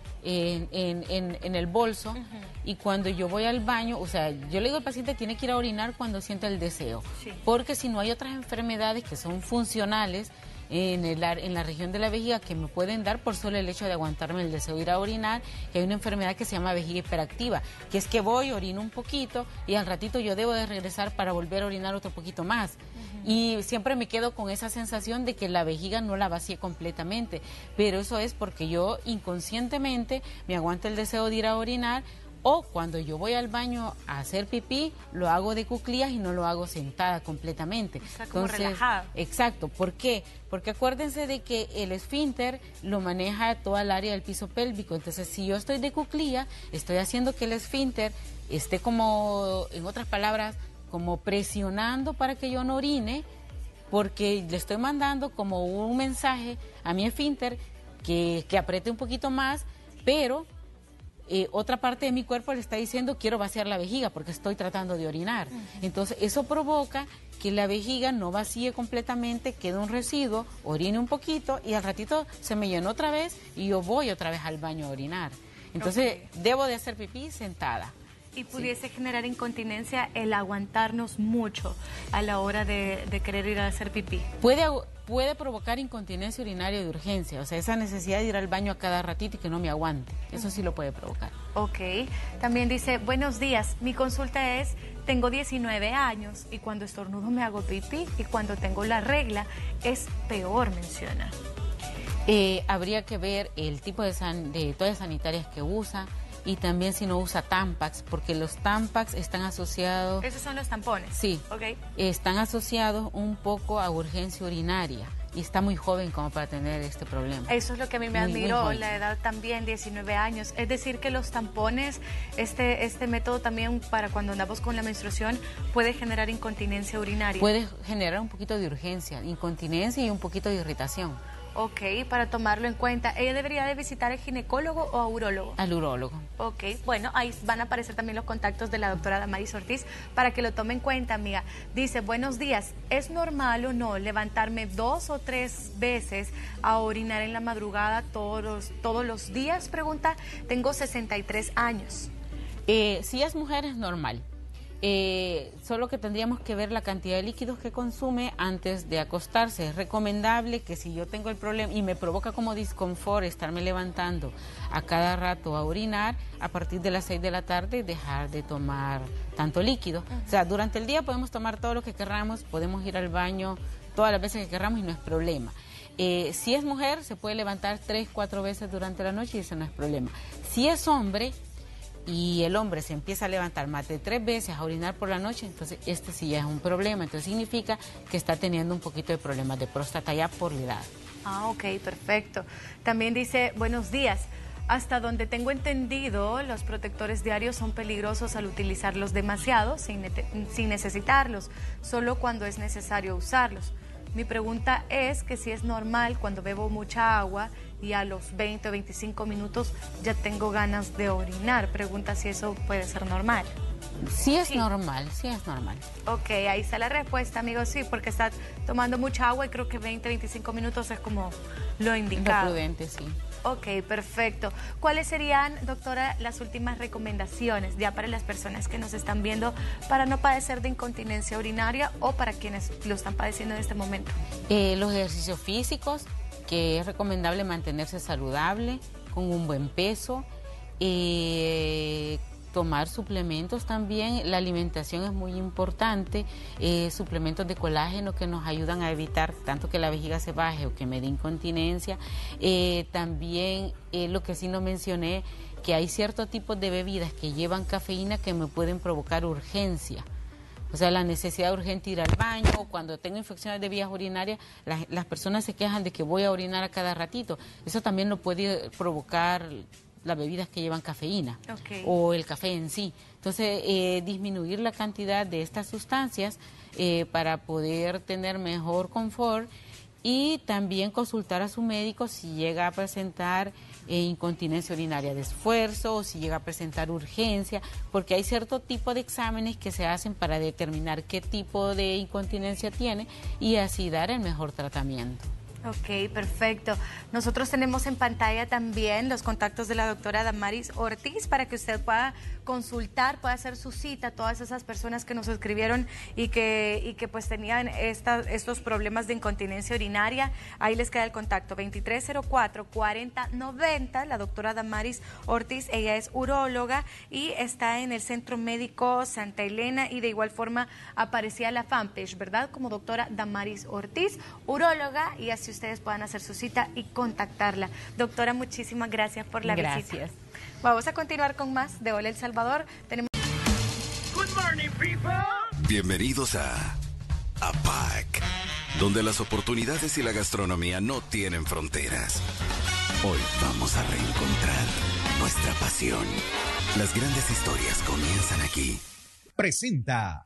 en el bolso y cuando yo voy al baño, o sea, yo le digo al paciente tiene que ir a orinar cuando sienta el deseo, porque si no hay otras enfermedades que son funcionales en la región de la vejiga que me pueden dar por solo el hecho de aguantarme el deseo de ir a orinar, que hay una enfermedad que se llama vejiga hiperactiva, que es que voy, orino un poquito y al ratito yo debo de regresar para volver a orinar otro poquito más. Y siempre me quedo con esa sensación de que la vejiga no la vacié completamente, pero eso es porque yo inconscientemente me aguanto el deseo de ir a orinar. O cuando yo voy al baño a hacer pipí, lo hago de cuclillas y no lo hago sentada completamente. O sea, como relajada. Exacto. ¿Por qué? Porque acuérdense de que el esfínter lo maneja toda el área del piso pélvico. Entonces, si yo estoy de cuclilla, estoy haciendo que el esfínter esté como, en otras palabras, como presionando para que yo no orine, porque le estoy mandando como un mensaje a mi esfínter que apriete un poquito más, pero otra parte de mi cuerpo le está diciendo quiero vaciar la vejiga porque estoy tratando de orinar. Entonces eso provoca que la vejiga no vacíe completamente, quede un residuo, orine un poquito y al ratito se me llenó otra vez y yo voy otra vez al baño a orinar. Entonces debo de hacer pipí sentada. Y pudiese generar incontinencia el aguantarnos mucho a la hora de querer ir a hacer pipí. Puede provocar incontinencia urinaria de urgencia, o sea, esa necesidad de ir al baño a cada ratito y que no me aguante. Eso sí lo puede provocar. Ok. También dice, buenos días, mi consulta es, tengo 19 años y cuando estornudo me hago pipí y cuando tengo la regla es peor, menciona. Habría que ver el tipo de toallas sanitarias que usa. Y también si no usa Tampax, porque los Tampax están asociados... ¿Esos son los tampones? Sí, están asociados un poco a urgencia urinaria y está muy joven como para tener este problema. Eso es lo que a mí me admiró, la edad también, 19 años. Es decir, que los tampones, este método también para cuando andamos con la menstruación puede generar incontinencia urinaria. Puede generar un poquito de urgencia, incontinencia y un poquito de irritación. Ok, para tomarlo en cuenta. ¿Ella debería de visitar al ginecólogo o a urólogo? Al urólogo. Ok, bueno, ahí van a aparecer también los contactos de la doctora Damaris Ortiz para que lo tome en cuenta, amiga. Dice, buenos días, ¿es normal o no levantarme 2 o 3 veces a orinar en la madrugada todos los días? Pregunta, tengo 63 años. Si es mujer es normal. Solo que tendríamos que ver la cantidad de líquidos que consume antes de acostarse. Es recomendable que si yo tengo el problema y me provoca como disconfort estarme levantando a cada rato a orinar, a partir de las 6 de la tarde dejar de tomar tanto líquido. O sea, durante el día podemos tomar todo lo que querramos, podemos ir al baño todas las veces que querramos y no es problema. Si es mujer se puede levantar 3, 4 veces durante la noche y eso no es problema. Si es hombre y el hombre se empieza a levantar más de 3 veces a orinar por la noche, entonces este sí ya es un problema. Entonces significa que está teniendo un poquito de problemas de próstata ya por la edad. Ah, ok, perfecto. También dice, buenos días. Hasta donde tengo entendido, los protectores diarios son peligrosos al utilizarlos demasiado, sin necesitarlos, solo cuando es necesario usarlos. Mi pregunta es que si es normal cuando bebo mucha agua y a los 20 o 25 minutos ya tengo ganas de orinar. Pregunta si eso puede ser normal. Sí es normal, sí es normal. Ok, ahí está la respuesta, amigos, sí, porque está tomando mucha agua y creo que 20, 25 minutos es como lo indicado. Lo prudente, sí. Ok, perfecto. ¿Cuáles serían, doctora, las últimas recomendaciones ya para las personas que nos están viendo para no padecer de incontinencia urinaria o para quienes lo están padeciendo en este momento? Los ejercicios físicos, que es recomendable mantenerse saludable, con un buen peso, tomar suplementos también. La alimentación es muy importante, suplementos de colágeno que nos ayudan a evitar tanto que la vejiga se baje o que me dé incontinencia. También lo que sí no mencioné, que hay ciertos tipos de bebidas que llevan cafeína que me pueden provocar urgencia. O sea, la necesidad urgente de ir al baño, o cuando tengo infecciones de vías urinarias, las personas se quejan de que voy a orinar a cada ratito. Eso también lo puede provocar las bebidas que llevan cafeína, o el café en sí. Entonces, disminuir la cantidad de estas sustancias para poder tener mejor confort, y también consultar a su médico si llega a presentar incontinencia urinaria de esfuerzo o si llega a presentar urgencia, porque hay cierto tipo de exámenes que se hacen para determinar qué tipo de incontinencia tiene y así dar el mejor tratamiento. Ok, perfecto. Nosotros tenemos en pantalla también los contactos de la doctora Damaris Ortiz para que usted pueda consultar, pueda hacer su cita a todas esas personas que nos escribieron y que pues tenían estos problemas de incontinencia urinaria. Ahí les queda el contacto, 2304-4090, la doctora Damaris Ortiz. Ella es uróloga y está en el Centro Médico Santa Elena, y de igual forma aparecía la fanpage, ¿verdad? Como doctora Damaris Ortiz, uróloga, y así ustedes puedan hacer su cita y contactarla. Doctora, muchísimas gracias por la visita. Vamos a continuar con más de Hola El Salvador. Tenemos... Good morning, people. Bienvenidos a APAC, donde las oportunidades y la gastronomía no tienen fronteras. Hoy vamos a reencontrar nuestra pasión. Las grandes historias comienzan aquí. Presenta.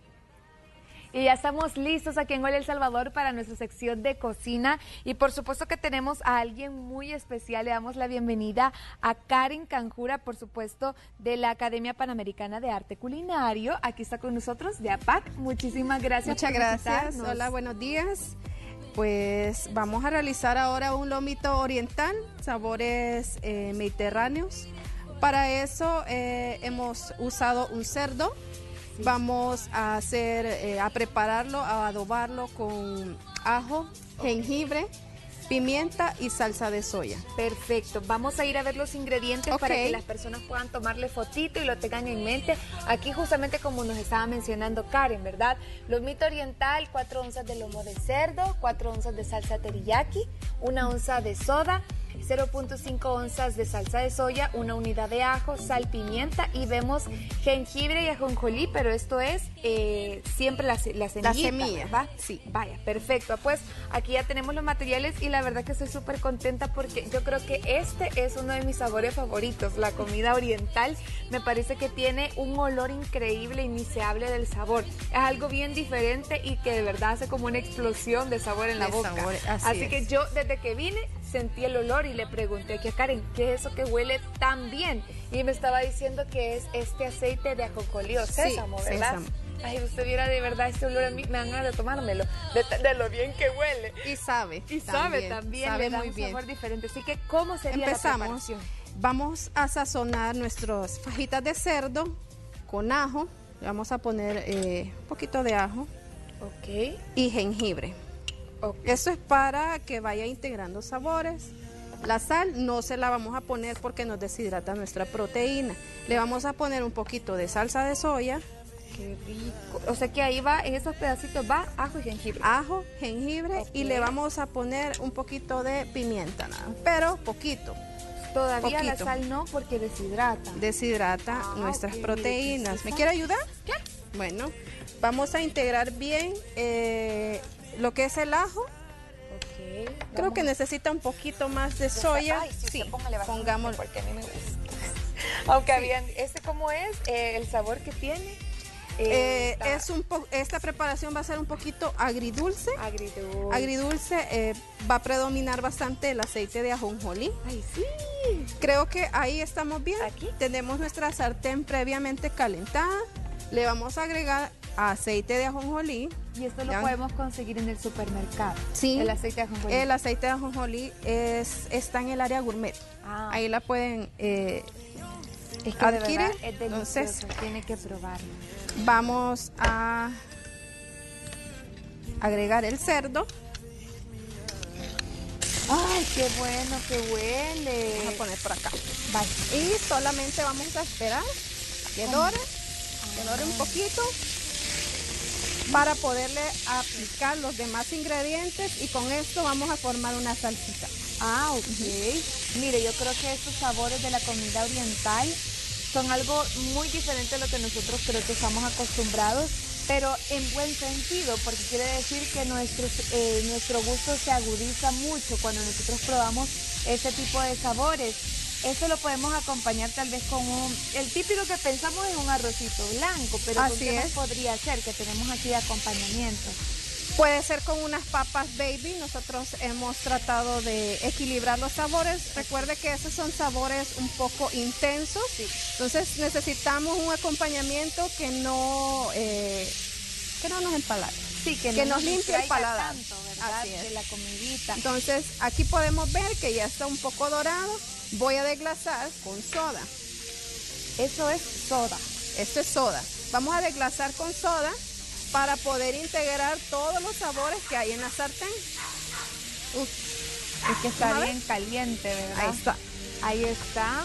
Y ya estamos listos aquí en Hola El Salvador para nuestra sección de cocina, y por supuesto que tenemos a alguien muy especial. Le damos la bienvenida a Karen Canjura, por supuesto, de la Academia Panamericana de Arte Culinario. Aquí está con nosotros de APAC. Muchísimas gracias. Muchas gracias. Hola, buenos días. Pues vamos a realizar ahora un lomito oriental, sabores mediterráneos. Para eso hemos usado un cerdo. Vamos a prepararlo, a adobarlo con ajo, jengibre, pimienta y salsa de soya. Perfecto, vamos a ir a ver los ingredientes para que las personas puedan tomarle fotito y lo tengan en mente. Aquí justamente como nos estaba mencionando Karen, ¿verdad? Lomito oriental, 4 onzas de lomo de cerdo, 4 onzas de salsa teriyaki, 1 onza de soda, 0.5 onzas de salsa de soya, 1 unidad de ajo, sal, pimienta, y vemos jengibre y ajonjolí, pero esto es siempre la semilla, ¿va? Sí. Vaya, perfecto. Pues aquí ya tenemos los materiales y la verdad que estoy súper contenta porque yo creo que este es uno de mis sabores favoritos, la comida oriental. Me parece que tiene un olor increíble y ni se hable del sabor. Es algo bien diferente y que de verdad hace como una explosión de sabor en la boca. Así que yo desde que vine sentí el olor y le pregunté a Karen, ¿qué es eso que huele tan bien? Y me estaba diciendo que es este aceite de ajonjolí o sésamo, ¿verdad? Sésamo. Ay, usted viera de verdad este olor, a mí me dan ganas de tomármelo, de lo bien que huele. Y sabe. Y sabe también, sabe le da muy un bien. sabor diferente. Así que, ¿cómo sería la preparación? Vamos a sazonar nuestras fajitas de cerdo con ajo. Le vamos a poner un poquito de ajo. Y jengibre. Eso es para que vaya integrando sabores. La sal no se la vamos a poner porque nos deshidrata nuestra proteína. Le vamos a poner un poquito de salsa de soya. Qué rico. O sea que ahí va, en esos pedacitos va ajo y jengibre. Ajo, jengibre, y le vamos a poner un poquito de pimienta, nada, pero poquito. Todavía la sal no, porque deshidrata. Deshidrata nuestras proteínas. ¿Me quiere ayudar? Claro. Bueno, vamos a integrar bien lo que es el ajo. Creo que necesita un poquito más de soya. Ay, sí, pongámoslo. Porque a mí me gusta. Aunque habían, ¿cómo es el sabor que tiene? Esta preparación va a ser un poquito agridulce. Agridulce. Va a predominar bastante el aceite de ajonjolí. Ay, sí. Creo que ahí estamos bien. Aquí tenemos nuestra sartén previamente calentada. Le vamos a agregar aceite de ajonjolí. Y esto lo podemos conseguir en el supermercado. Sí. El aceite de ajonjolí. El aceite de ajonjolí está en el área gourmet. Ahí la pueden adquirir. Es delicioso. Entonces, tiene que probarlo. Vamos a agregar el cerdo. ¡Ay, qué bueno que huele! Vamos a poner por acá. Vale. Y solamente vamos a esperar que dore un poquito para poderle aplicar los demás ingredientes y con esto vamos a formar una salsita. Ah, ok. Mire, yo creo que estos sabores de la comida oriental son algo muy diferente a lo que nosotros creo que estamos acostumbrados, pero en buen sentido, porque quiere decir que nuestro gusto se agudiza mucho cuando nosotros probamos este tipo de sabores. Eso lo podemos acompañar tal vez con el típico que pensamos es un arrocito blanco, pero ¿con qué más podría ser que tenemos aquí de acompañamiento? Puede ser con unas papas baby. Nosotros hemos tratado de equilibrar los sabores. Recuerde que esos son sabores un poco intensos. Sí. Entonces necesitamos un acompañamiento que no nos empalague. Sí, que nos limpie el paladar. Tanto, ¿verdad? Así es. De la comidita. Entonces aquí podemos ver que ya está un poco dorado. Voy a desglasar con soda. Eso es soda. Esto es soda. Vamos a desglasar con soda para poder integrar todos los sabores que hay en la sartén. Es que está bien caliente, ¿verdad? Ahí está. Ahí está.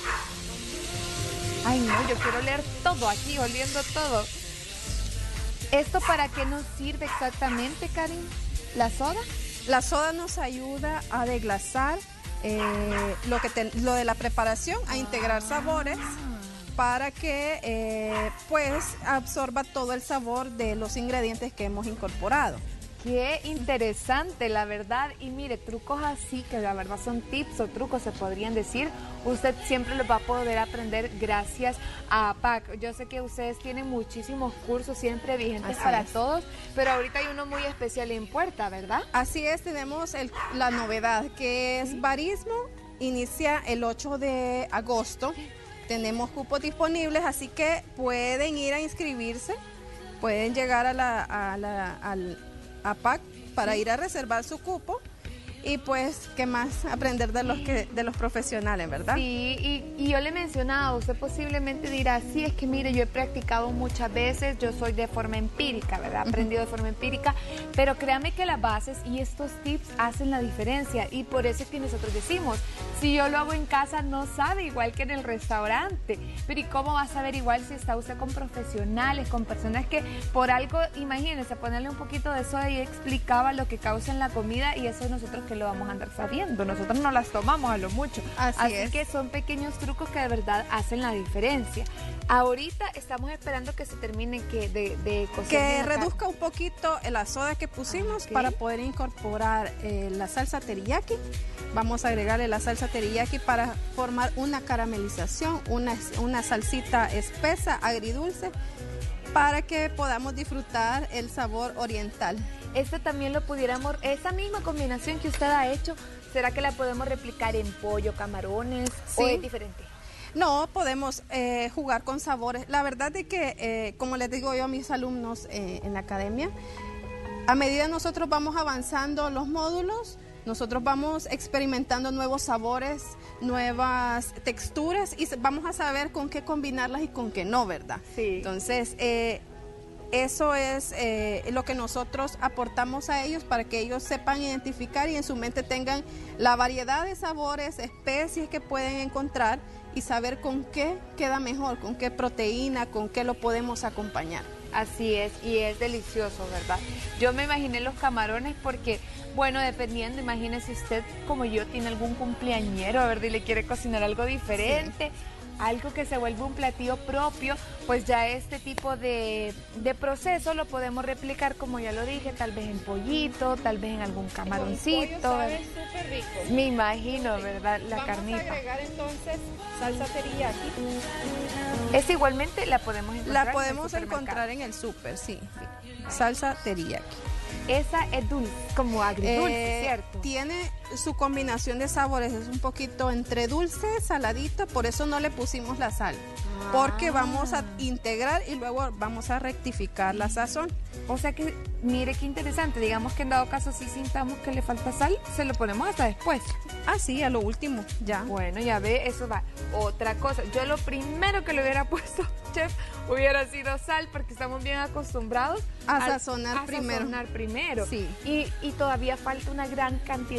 Ay, no, yo quiero leer todo aquí, oliendo todo. ¿Esto para qué nos sirve exactamente, Karin? ¿La soda? La soda nos ayuda a desglasar lo de la preparación, a integrar sabores para que pues absorba todo el sabor de los ingredientes que hemos incorporado. Qué interesante, la verdad. Y mire, trucos así, que la verdad son tips o trucos, se podrían decir, usted siempre los va a poder aprender gracias a APAC. Yo sé que ustedes tienen muchísimos cursos siempre vigentes para todos, pero ahorita hay uno muy especial en puerta, ¿verdad? Así es, tenemos la novedad, que es barismo, inicia el 8 de agosto. Tenemos cupos disponibles, así que pueden ir a inscribirse, pueden llegar al APAC para ir a reservar su cupo y pues qué más aprender de los profesionales, ¿verdad? Sí, y yo le he mencionado, usted posiblemente dirá, sí, es que mire, yo he practicado muchas veces, yo soy de forma empírica, ¿verdad? Aprendido de forma empírica, pero créame que las bases y estos tips hacen la diferencia y por eso es que nosotros decimos, si yo lo hago en casa no sabe igual que en el restaurante, pero ¿y cómo va a saber igual si está usted con profesionales, con personas que por algo, imagínense, ponerle un poquito de soda y explicaba lo que causa en la comida y eso nosotros que lo vamos a andar sabiendo, nosotros no las tomamos a lo mucho, así que son pequeños trucos que de verdad hacen la diferencia. Ahorita estamos esperando que se termine de cocer, que reduzca un poquito la soda que pusimos para poder incorporar la salsa teriyaki. Vamos a agregarle la salsa teriyaki para formar una caramelización, una salsita espesa, agridulce, para que podamos disfrutar el sabor oriental. Este también lo pudiéramos, esa misma combinación que usted ha hecho, ¿será que la podemos replicar en pollo, camarones o es diferente? No, podemos jugar con sabores. La verdad es que, como les digo yo a mis alumnos en la academia, a medida nosotros vamos avanzando los módulos, nosotros vamos experimentando nuevos sabores, nuevas texturas y vamos a saber con qué combinarlas y con qué no, ¿verdad? Sí. Entonces, eso es lo que nosotros aportamos a ellos para que ellos sepan identificar y en su mente tengan la variedad de sabores, especies que pueden encontrar y saber con qué queda mejor, con qué proteína, con qué lo podemos acompañar. Así es, y es delicioso, ¿verdad? Yo me imaginé los camarones porque, bueno, dependiendo, imagínese usted como yo, tiene algún cumpleañero, ¿verdad? Y le quiere cocinar algo diferente. Sí. Algo que se vuelve un platillo propio, pues ya este tipo de proceso lo podemos replicar, como ya lo dije, tal vez en pollito, tal vez en algún camaroncito. El pollo sabe súper rico. Me imagino, ¿verdad? La carnita. Vamos a agregar entonces salsa teriyaki. Esa igualmente la podemos encontrar. La podemos encontrar en el súper, sí. Salsa teriyaki. Esa es dulce, como agridulce, ¿cierto? Tiene su combinación de sabores, es un poquito entre dulce, saladito, por eso no le pusimos la sal, porque vamos a integrar y luego vamos a rectificar la sazón. O sea que, mire qué interesante, digamos que en dado caso si sintamos que le falta sal, se lo ponemos hasta después. Ah, sí, a lo último, ya. Bueno, ya ve, eso va. Otra cosa, yo lo primero que le hubiera puesto, chef, hubiera sido sal, porque estamos bien acostumbrados a sazonar primero. Sí. Sí. Y todavía falta una gran cantidad, imagínense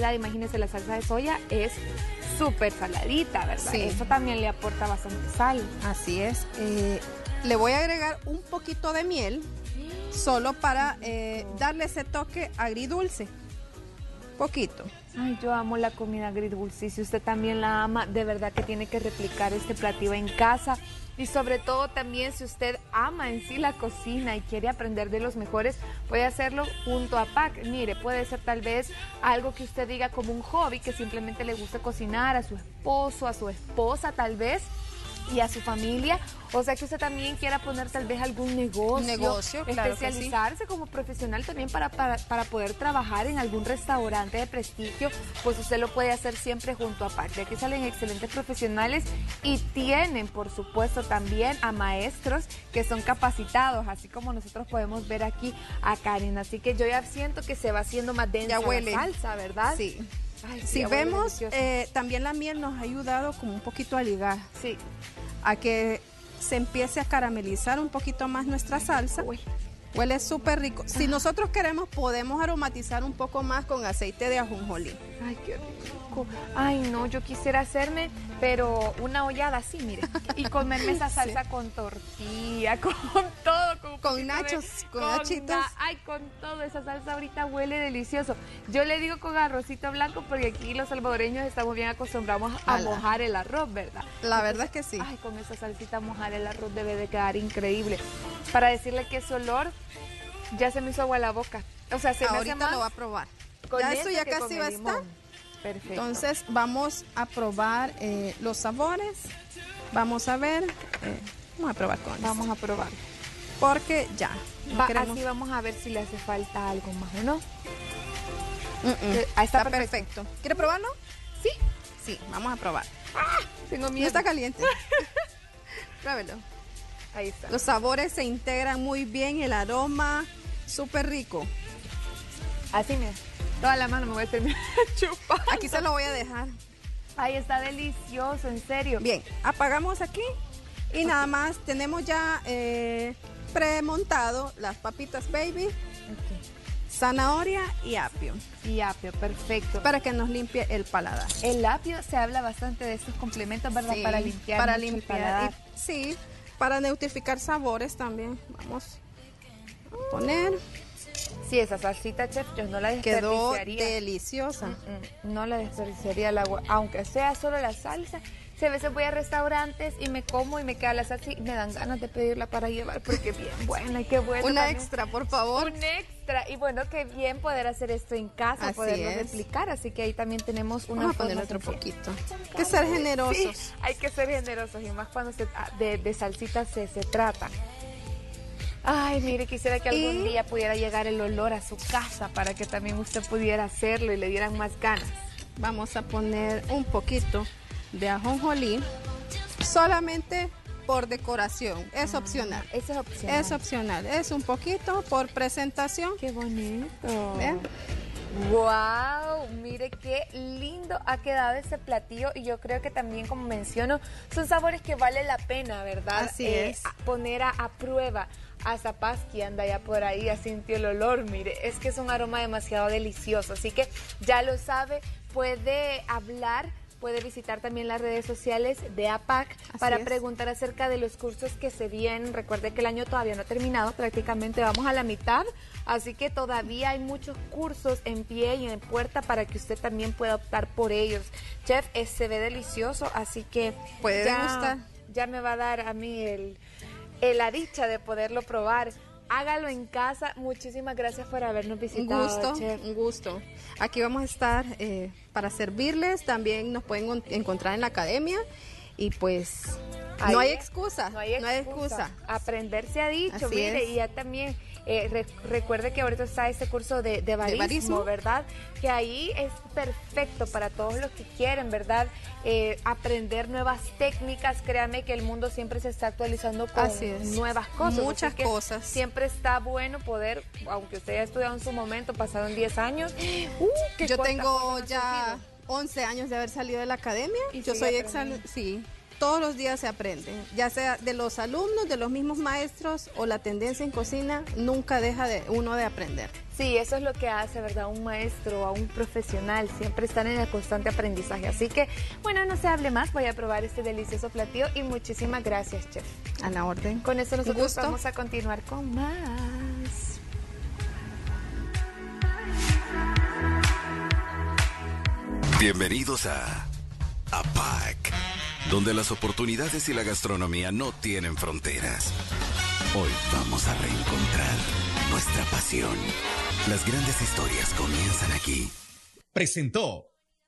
imagínense, la salsa de soya es súper saladita, ¿verdad? Sí. Eso también le aporta bastante sal. Así es. Le voy a agregar un poquito de miel, solo para darle ese toque agridulce. Poquito. Ay, yo amo la comida agridulce y si usted también la ama, de verdad que tiene que replicar este platillo en casa. Y sobre todo también si usted ama en sí la cocina y quiere aprender de los mejores, puede hacerlo junto a PAC. Mire, puede ser tal vez algo que usted diga como un hobby, que simplemente le gusta cocinar a su esposo, a su esposa tal vez, y a su familia. O sea que usted también quiera poner tal vez algún negocio, claro, especializarse como profesional también para poder trabajar en algún restaurante de prestigio, pues usted lo puede hacer siempre junto a PAC. De aquí salen excelentes profesionales y tienen, por supuesto, también a maestros que son capacitados, así como nosotros podemos ver aquí a Karen. Así que yo ya siento que se va haciendo más densa la salsa, ¿verdad? Sí. Ay, si vemos, también la miel nos ha ayudado como un poquito a ligar. Sí. A que se empiece a caramelizar un poquito más nuestra salsa. Uy. Huele súper rico. Si nosotros queremos, podemos aromatizar un poco más con aceite de ajonjolí. Ay, qué rico. Ay, no, yo quisiera hacerme, pero una hollada así, mire. Y comerme esa salsa con tortilla, con todo. Con nachos, con nachitos. Ay, con todo. Esa salsa ahorita huele delicioso. Yo le digo con arrocito blanco porque aquí los salvadoreños estamos bien acostumbrados a mojar el arroz, ¿verdad? La verdad es que sí. Ay, con esa salsita mojar el arroz debe de quedar increíble. Para decirle que ese olor ya se me hizo agua a la boca. O sea, se me hace más. Lo va a probar. Con Ya eso ya casi va a estar. Perfecto. Entonces vamos a probar los sabores. Vamos a ver. Vamos a probar con Vamos a probar. Porque ya. Así vamos a ver si le hace falta algo más, ¿o no? Está perfecto. ¿Quiere probarlo? Sí. Sí, vamos a probar. Tengo miedo. No está caliente. Pruébelo. Ahí está. Los sabores se integran muy bien, el aroma, súper rico. Así, mira. Toda la mano me voy a terminar chupando. Aquí se lo voy a dejar. Ay, está delicioso, en serio. Bien, apagamos aquí y nada más tenemos ya premontado las papitas baby, zanahoria y apio. Y apio, perfecto. Para que nos limpie el paladar. El apio se habla bastante de estos complementos, ¿verdad? Sí, para limpiar el paladar. Sí, para neutrificar sabores también. Vamos a poner. Sí, esa salsita, chef, yo no la desperdiciaría. Quedó deliciosa. No la desperdiciaría el agua, aunque sea solo la salsa. Si a veces voy a restaurantes y me como y me queda la salsa y me dan ganas de pedirla para llevar porque es bien buena y qué buena. Una extra, por favor. Un extra. Y bueno, qué bien poder hacer esto en casa, Así poderlo es. replicar. Así que ahí también tenemos una. Vamos a poner otro poquito. Hay que ser generosos. Sí, hay que ser generosos y más cuando de salsitas se trata. Ay, mire, quisiera que algún día pudiera llegar el olor a su casa para que también usted pudiera hacerlo y le dieran más ganas. Vamos a poner un poquito de ajonjolí, solamente por decoración, es opcional. Eso es opcional. Es opcional, es un poquito por presentación. Qué bonito. ¿Ven? Wow, mire qué lindo ha quedado este platillo y yo creo que también, como menciono, son sabores que vale la pena, ¿verdad? Así es. Poner a prueba. A Zapaski anda ya por ahí, ya sintió el olor, mire, es que es un aroma demasiado delicioso, así que ya lo sabe, puede hablar, puede visitar también las redes sociales de APAC para preguntar acerca de los cursos que se vienen. Recuerde que el año todavía no ha terminado, prácticamente vamos a la mitad, así que todavía hay muchos cursos en pie y en puerta para que usted también pueda optar por ellos. Chef, se ve delicioso, así que puede degustar. Ya me va a dar a mí la dicha de poderlo probar. Hágalo en casa. Muchísimas gracias por habernos visitado, chef. Un gusto. Aquí vamos a estar para servirles. También nos pueden encontrar en la academia. Y pues no hay excusa. No hay excusa. Aprender se ha dicho. Así mire, es. y ya también recuerde que ahorita está este curso de barismo, ¿verdad? Que ahí es perfecto para todos los que quieren, ¿verdad? Aprender nuevas técnicas. Créame que el mundo siempre se está actualizando con nuevas cosas. Muchas cosas. Siempre está bueno poder, aunque usted haya estudiado en su momento, pasaron 10 años. Yo tengo ya 11 años de haber salido de la academia. Yo soy sí. todos los días se aprende, ya sea de los alumnos, de los mismos maestros o la tendencia en cocina, nunca deja uno de aprender. Sí, eso es lo que hace, ¿verdad? Un maestro o un profesional, siempre están en el constante aprendizaje. Así que, bueno, no se hable más, voy a probar este delicioso platillo y muchísimas gracias, chef. A la orden. Con eso nosotros vamos a continuar con más. Bienvenidos a APAC, donde las oportunidades y la gastronomía no tienen fronteras. Hoy vamos a reencontrar nuestra pasión. Las grandes historias comienzan aquí. Presentó.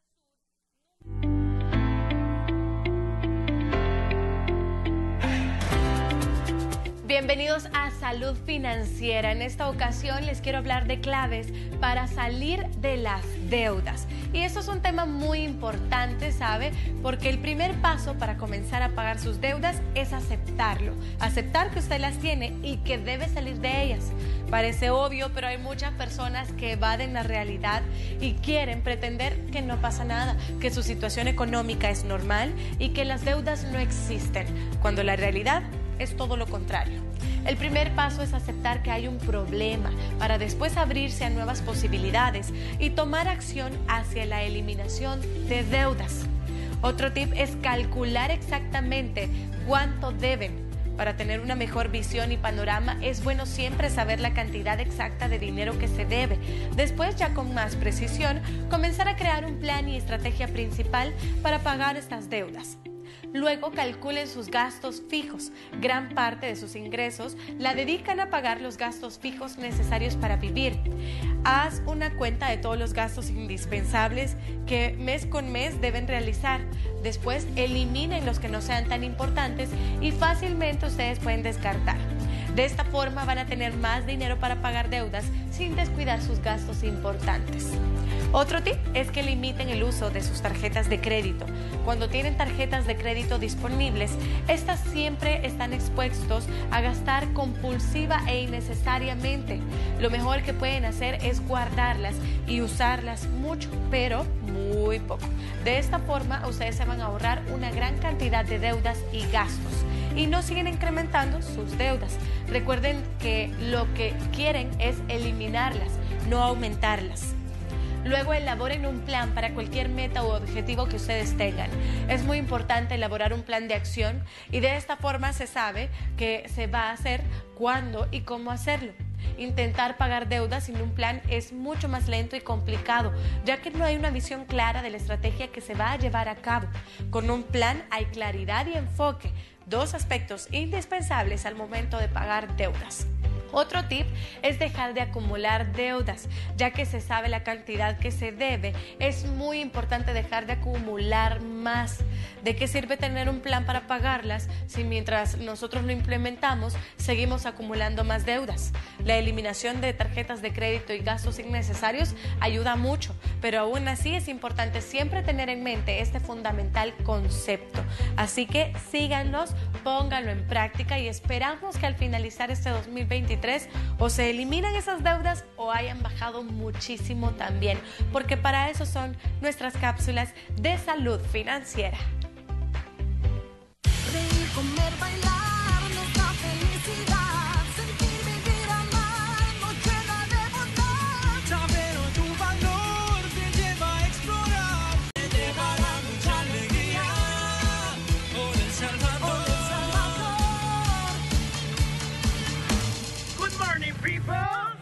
Bienvenidos a Salud Financiera. En esta ocasión les quiero hablar de claves para salir de las deudas. Y esto es un tema muy importante, ¿sabe? Porque el primer paso para comenzar a pagar sus deudas es aceptarlo. Aceptar que usted las tiene y que debe salir de ellas. Parece obvio, pero hay muchas personas que evaden la realidad y quieren pretender que no pasa nada, que su situación económica es normal y que las deudas no existen, cuando la realidad es todo lo contrario. El primer paso es aceptar que hay un problema para después abrirse a nuevas posibilidades y tomar acción hacia la eliminación de deudas. Otro tip es calcular exactamente cuánto deben. Para tener una mejor visión y panorama es bueno siempre saber la cantidad exacta de dinero que se debe. Después, ya con más precisión, comenzar a crear un plan y estrategia principal para pagar estas deudas. Luego calculen sus gastos fijos. Gran parte de sus ingresos la dedican a pagar los gastos fijos necesarios para vivir. Haz una cuenta de todos los gastos indispensables que mes con mes deben realizar. Después eliminen los que no sean tan importantes y fácilmente ustedes pueden descartar. De esta forma van a tener más dinero para pagar deudas sin descuidar sus gastos importantes. Otro tip es que limiten el uso de sus tarjetas de crédito. Cuando tienen tarjetas de crédito disponibles, estas siempre están expuestos a gastar compulsiva e innecesariamente. Lo mejor que pueden hacer es guardarlas y usarlas mucho, pero muy poco. De esta forma, ustedes se van a ahorrar una gran cantidad de deudas y gastos y no siguen incrementando sus deudas. Recuerden que lo que quieren es eliminarlas, no aumentarlas. Luego elaboren un plan para cualquier meta u objetivo que ustedes tengan. Es muy importante elaborar un plan de acción y de esta forma se sabe qué se va a hacer, cuándo y cómo hacerlo. Intentar pagar deudas sin un plan es mucho más lento y complicado, ya que no hay una visión clara de la estrategia que se va a llevar a cabo. Con un plan hay claridad y enfoque, dos aspectos indispensables al momento de pagar deudas. Otro tip es dejar de acumular deudas, ya que se sabe la cantidad que se debe. Es muy importante dejar de acumular más. ¿De qué sirve tener un plan para pagarlas si mientras nosotros lo implementamos seguimos acumulando más deudas? La eliminación de tarjetas de crédito y gastos innecesarios ayuda mucho, pero aún así es importante siempre tener en mente este fundamental concepto. Así que síganos, pónganlo en práctica y esperamos que al finalizar este 2023 o se eliminan esas deudas o hayan bajado muchísimo también, porque para eso son nuestras cápsulas de salud financiera. Reír, comer, bailar, nuestra felicidad, sentir, vivir, amar, nos llena de bondad. Saber tu valor te lleva a explorar, te llevará mucha alegría. Por El Salvador. Good morning, people.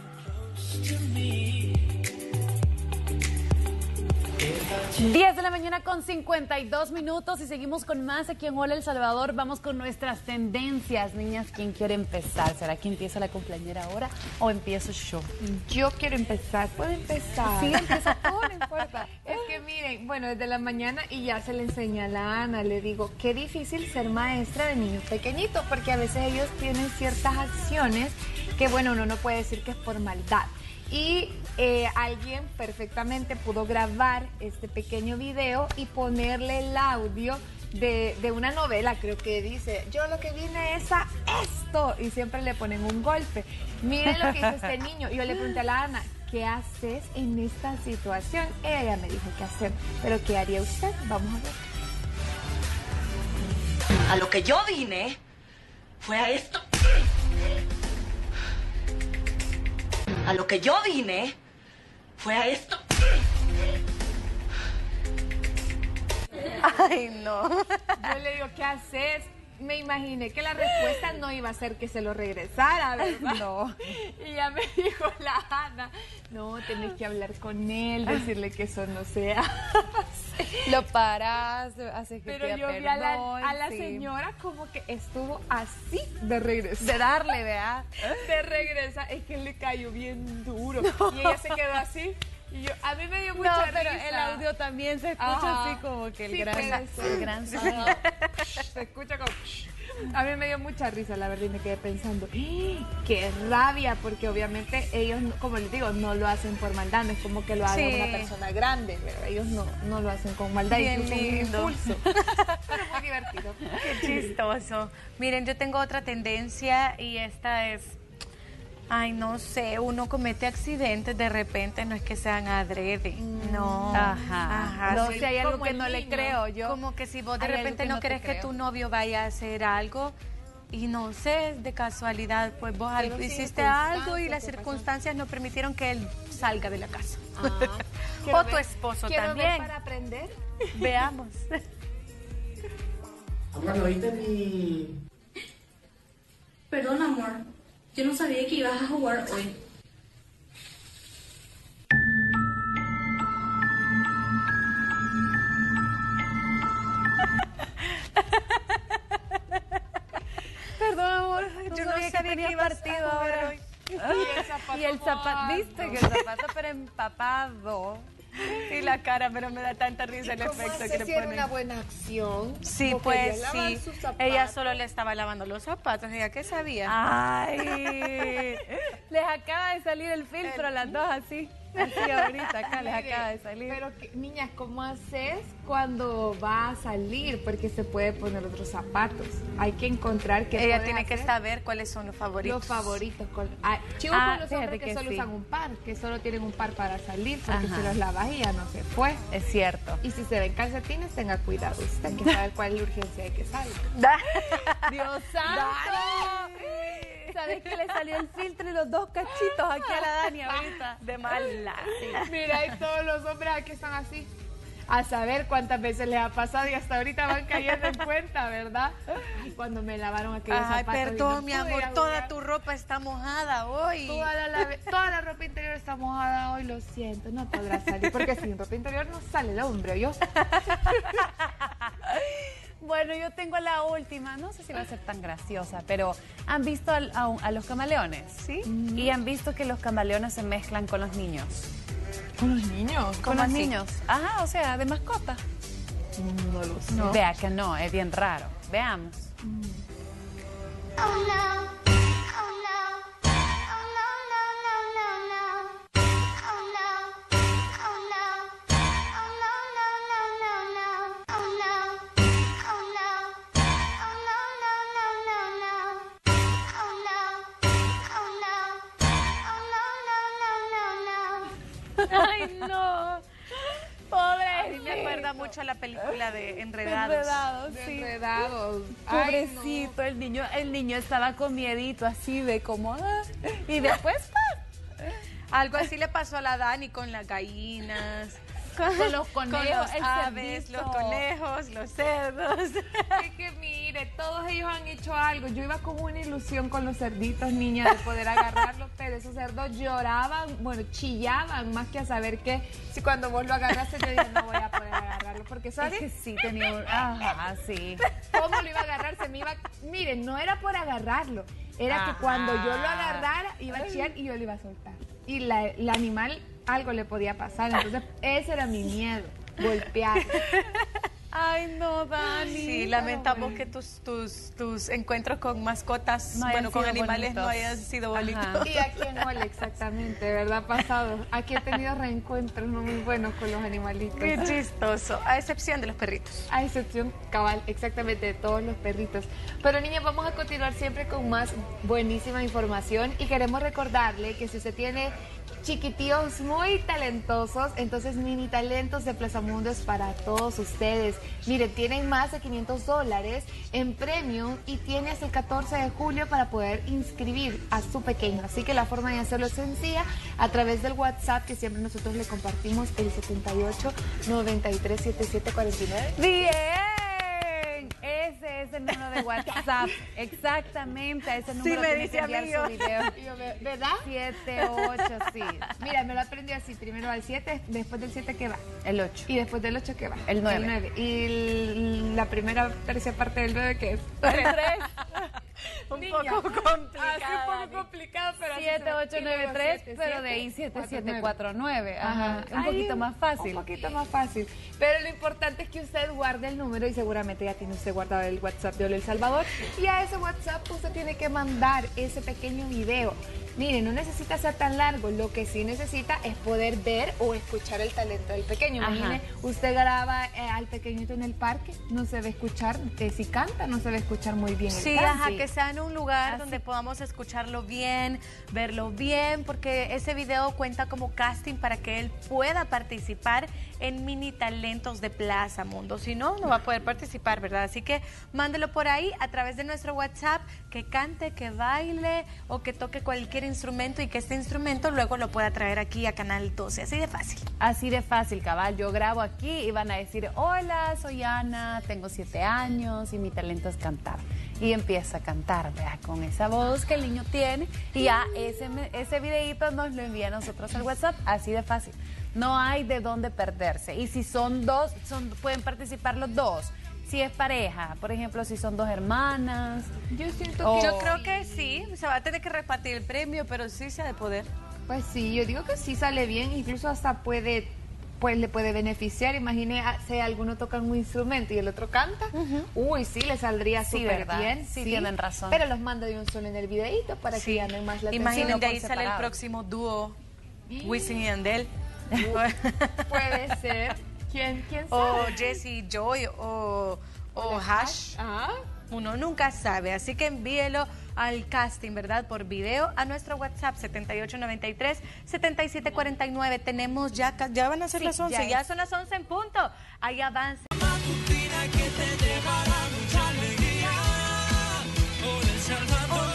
10 de la mañana con 52 minutos y seguimos con más aquí en Hola El Salvador. Vamos con nuestras tendencias. Niñas, ¿quién quiere empezar? ¿Será que empieza la cumpleañera ahora o empiezo yo? Yo quiero empezar. ¿Puedo empezar? Sí, empieza tú, no importa. Es que miren, bueno, desde la mañana y ya se le enseña a la Ana, le digo, qué difícil ser maestra de niños pequeñitos, porque a veces ellos tienen ciertas acciones que, bueno, uno no puede decir que es por maldad. Y alguien perfectamente pudo grabar este pequeño video y ponerle el audio de una novela, creo que dice, yo lo que vine es a esto, y siempre le ponen un golpe. Miren lo que hizo este niño. Yo le pregunté a la Ana, ¿qué haces en esta situación? Ella me dijo qué hacer, pero ¿qué haría usted? Vamos a ver. A lo que yo vine fue a esto. A lo que yo vine fue a esto. Ay, no. Yo le digo, ¿qué haces? Me imaginé que la respuesta no iba a ser que se lo regresara, ¿verdad? No. Y ya me dijo la Ana, no, tenés que hablar con él, decirle que eso no se hace. Lo paras, haces que Pero pida yo vi perdón, a la sí. señora como que estuvo así de regresar. De darle, vea. De regresar, es que le cayó bien duro. Y ella se quedó así. Y yo, a mí me dio mucha risa. Pero el audio también se escucha Ajá. así como que el Sí, gran, puede ser. el gran sonido. Se escucha como... A mí me dio mucha risa, la verdad, y me quedé pensando, qué rabia, porque obviamente ellos, como les digo, no lo hacen por maldad, no es como que lo haga Sí. una persona grande, ¿verdad? Ellos no lo hacen con maldad, Bien incluso un lindo. impulso. Pero muy divertido. Qué chistoso. Miren, yo tengo otra tendencia y esta es, ay, no sé, uno comete accidentes de repente, no es que sean adrede, no. Ajá. No sí. sé, hay algo Como que el no le niño. creo yo. Como que si vos de Hay algo repente que no no te querés que creo. tu novio vaya a hacer algo y no sé, de casualidad, pues vos Pero sí, hiciste algo y circunstancias, las ¿qué pasó? circunstancias no permitieron que él salga de la casa. Quiero O tu ver- esposo quiero también. ver para aprender. Veamos. Amor, ¿no viste mi...? Perdón, amor. Yo no sabía que ibas a jugar hoy. Perdón, amor. Yo no sabía que tenía partido ahora. Y el zapato, viste que el zapato pero empapado. Y la cara, pero me da tanta risa el ¿Cómo efecto hace que le si era ponen. una buena acción? Sí, Como pues quería lavar sí. sus zapatos. Ella solo le estaba lavando los zapatos. ¿Ella qué sabía? Ay, les acaba de salir el filtro a las dos así. Así ahorita acá les Mire, acaba de salir. Pero, niñas, ¿cómo haces cuando va a salir? Porque se puede poner otros zapatos. Hay que encontrar qué Ella puede tiene que hacer. saber cuáles son los favoritos. Los favoritos. Chicos con los hombres que solo usan un par, que solo tienen un par para salir, porque Ajá. si los lavas y ya no se fue. Es cierto. Y si se ven calcetines, tenga cuidado. Usted hay que saber cuál es la urgencia de que salga. ¡Dios santo! ¿Sabes que le salió el filtro y los dos cachitos aquí a la Dani ahorita? De mala. Mira, y todos los hombres aquí están así. A saber cuántas veces les ha pasado y hasta ahorita van cayendo en cuenta, ¿verdad? Ay, cuando me lavaron aquellos Ay, zapatos. y perdón, no mi pude amor, ir a toda jugar. tu ropa está mojada hoy. Toda la ropa interior está mojada hoy, lo siento, no podrá salir. Porque sin ropa interior no sale el hombre, ¿yo? Bueno, yo tengo la última, no sé si va a ser tan graciosa, pero ¿han visto a los camaleones? Sí. Y han visto que los camaleones se mezclan con los niños. ¿Con los niños? Con los niños. Ajá, o sea, de mascota. No lo sé. No. Vea que no, es bien raro. Veamos. Oh no. Oh no. Oh no, no, no, no, no. Oh no. Oh no. Oh no, no, no, no, no. Oh no. Oh no. Oh no, no, no, no, no. Oh no. Oh no. Oh no, no, no, no, no. Ay, no. Pobre. A mí me acuerda mucho a la película de Enredados. Enredados, sí. Enredados. Pobrecito, el niño estaba con miedito así de como... y después... Algo así le pasó a la Dani con las gallinas. Con los conejos, con los el aves, cerdito. los conejos, los cerdos. Es que mire, todos ellos han hecho algo. Yo iba con una ilusión con los cerditos, niña, de poder agarrarlos, pero esos cerdos lloraban, bueno, chillaban más que a saber que si cuando vos lo agarraste yo dije no voy a poder agarrarlo, porque ¿sabes? Es que sí tenía un... Ajá, sí. ¿Cómo lo iba a agarrar? Se me iba... Miren, no era por agarrarlo, era que cuando yo lo agarrara iba a chillar y yo lo iba a soltar. Y el animal algo le podía pasar, entonces ese era mi miedo, golpear. Ay, no, Dani. Sí, lamentamos que tus encuentros con mascotas, No hayan con sido animales bonitos. no hayan sido Ajá. bonitos. Y aquí en Ole, exactamente, ¿verdad? Pasado. Aquí he tenido reencuentros no muy buenos con los animalitos. Qué chistoso, a excepción de los perritos. A excepción, cabal, exactamente, de todos los perritos. Pero niñas, vamos a continuar siempre con más buenísima información y queremos recordarle que si usted tiene chiquitíos muy talentosos. Entonces, Mini Talentos de Plaza Mundo es para todos ustedes. Miren, tienen más de $500 en premio y tiene hasta el 14 de julio para poder inscribir a su pequeño. Así que la forma de hacerlo es sencilla, a través del WhatsApp que siempre nosotros le compartimos, el 78 93 77 49. ¡Bien! Ese es el número de WhatsApp. Exactamente, ese número me tiene dice que enviar amigo. su video. ¿Verdad? 78, sí. Mira, me lo aprendí así. Primero al 7, después del 7, ¿qué va? El 8. Y después del 8, ¿qué va? El 9. El 9. Y la tercera parte del 9, ¿qué es? El 3. Un poco complicado. Un poco complicado, pero 7893, pero de ahí 7749. Ajá. Un poquito más fácil. Un poquito más fácil. Pero lo importante es que usted guarde el número y seguramente ya tiene usted guardado el WhatsApp de Hola El Salvador. Y a ese WhatsApp usted tiene que mandar ese pequeño video. Mire, no necesita ser tan largo, lo que sí necesita es poder ver o escuchar el talento del pequeño. Imagine, usted graba al pequeñito en el parque, no se va a escuchar, si canta, no se va a escuchar muy bien. Sí, ajá, que sea en un lugar donde podamos escucharlo bien, verlo bien, porque ese video cuenta como casting para que él pueda participar en Mini Talentos de Plaza Mundo. Si no, no va a poder participar, ¿verdad? Así que mándelo por ahí a través de nuestro WhatsApp, que cante, que baile o que toque cualquier instrumento y que este instrumento luego lo pueda traer aquí a Canal 12. Así de fácil. Así de fácil, cabal. Yo grabo aquí y van a decir, hola, soy Ana, tengo 7 años y mi talento es cantar. Y empieza a cantar, vea, con esa voz que el niño tiene. Y ya ese videíto nos lo envía a nosotros al WhatsApp. Así de fácil. No hay de dónde perderse. Y si son dos, pueden participar los dos. Si es pareja, por ejemplo, si son 2 hermanas. Yo creo que sí, se va a tener que repartir el premio, pero sí se ha de poder. Pues sí, yo digo que sí sale bien, incluso hasta le puede beneficiar. Imagine si alguno toca un instrumento y el otro canta. Uy, sí, le saldría súper bien. Sí, tienen razón. Pero los manda de un solo en el videíto para que llamen más la atención. Imaginen, de ahí sale el próximo dúo, Wisin y Yandel. Puede ser. ¿Quién sabe? O Jessie Joy o Hash. Uno nunca sabe, así que envíelo al casting, ¿verdad? Por video a nuestro WhatsApp 7893-7749. Tenemos ya van a ser las 11, ya son las 11 en punto. Ahí avanza. Que te llevará mucha alegría. Hola El Salvador.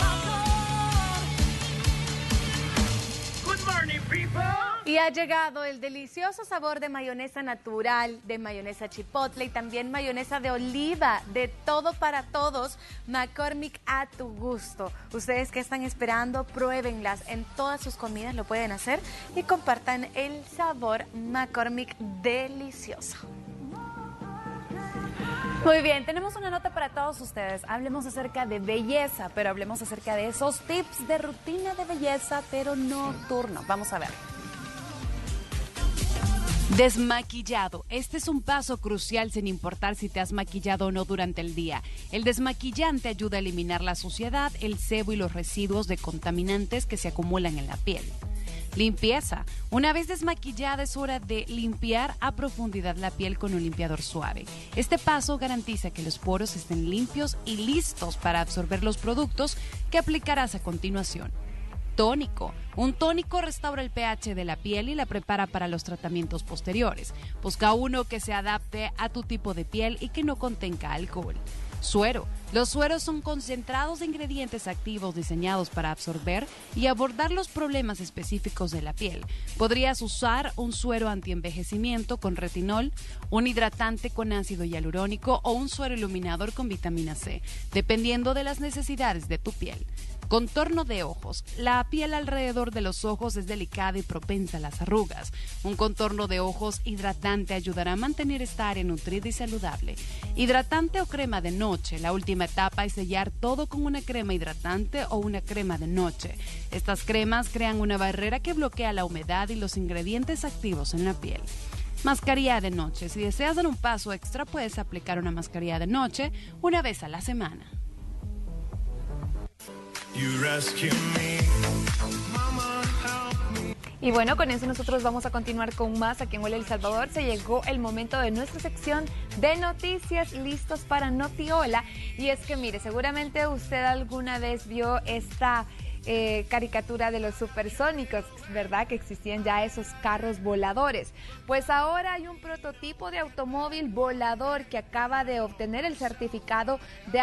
Good morning, people. Y ha llegado el delicioso sabor de mayonesa natural, de mayonesa chipotle y también mayonesa de oliva, de todo para todos, McCormick a tu gusto. Ustedes que están esperando, pruébenlas en todas sus comidas, lo pueden hacer y compartan el sabor McCormick delicioso. Muy bien, tenemos una nota para todos ustedes. Hablemos acerca de belleza, pero hablemos acerca de esos tips de rutina de belleza, pero nocturno. Vamos a ver. Desmaquillado. Este es un paso crucial sin importar si te has maquillado o no durante el día. El desmaquillante ayuda a eliminar la suciedad, el sebo y los residuos de contaminantes que se acumulan en la piel. Limpieza. Una vez desmaquillada es hora de limpiar a profundidad la piel con un limpiador suave. Este paso garantiza que los poros estén limpios y listos para absorber los productos que aplicarás a continuación. Tónico. Un tónico restaura el pH de la piel y la prepara para los tratamientos posteriores. Busca uno que se adapte a tu tipo de piel y que no contenga alcohol. Suero. Los sueros son concentrados de ingredientes activos diseñados para absorber y abordar los problemas específicos de la piel. Podrías usar un suero antienvejecimiento con retinol, un hidratante con ácido hialurónico o un suero iluminador con vitamina C, dependiendo de las necesidades de tu piel. Contorno de ojos. La piel alrededor de los ojos es delicada y propensa a las arrugas. Un contorno de ojos hidratante ayudará a mantener esta área nutrida y saludable. Hidratante o crema de noche. La última etapa es sellar todo con una crema hidratante o una crema de noche. Estas cremas crean una barrera que bloquea la humedad y los ingredientes activos en la piel. Mascarilla de noche. Si deseas dar un paso extra, puedes aplicar una mascarilla de noche una vez a la semana. Y bueno, con eso nosotros vamos a continuar con más aquí en Hola El Salvador. Se llegó el momento de nuestra sección de noticias, listos para Noti Hola. Y es que mire, seguramente usted alguna vez vio esta caricatura de los supersónicos, ¿verdad? Que existían ya esos carros voladores. Pues ahora hay un prototipo de automóvil volador que acaba de obtener el certificado de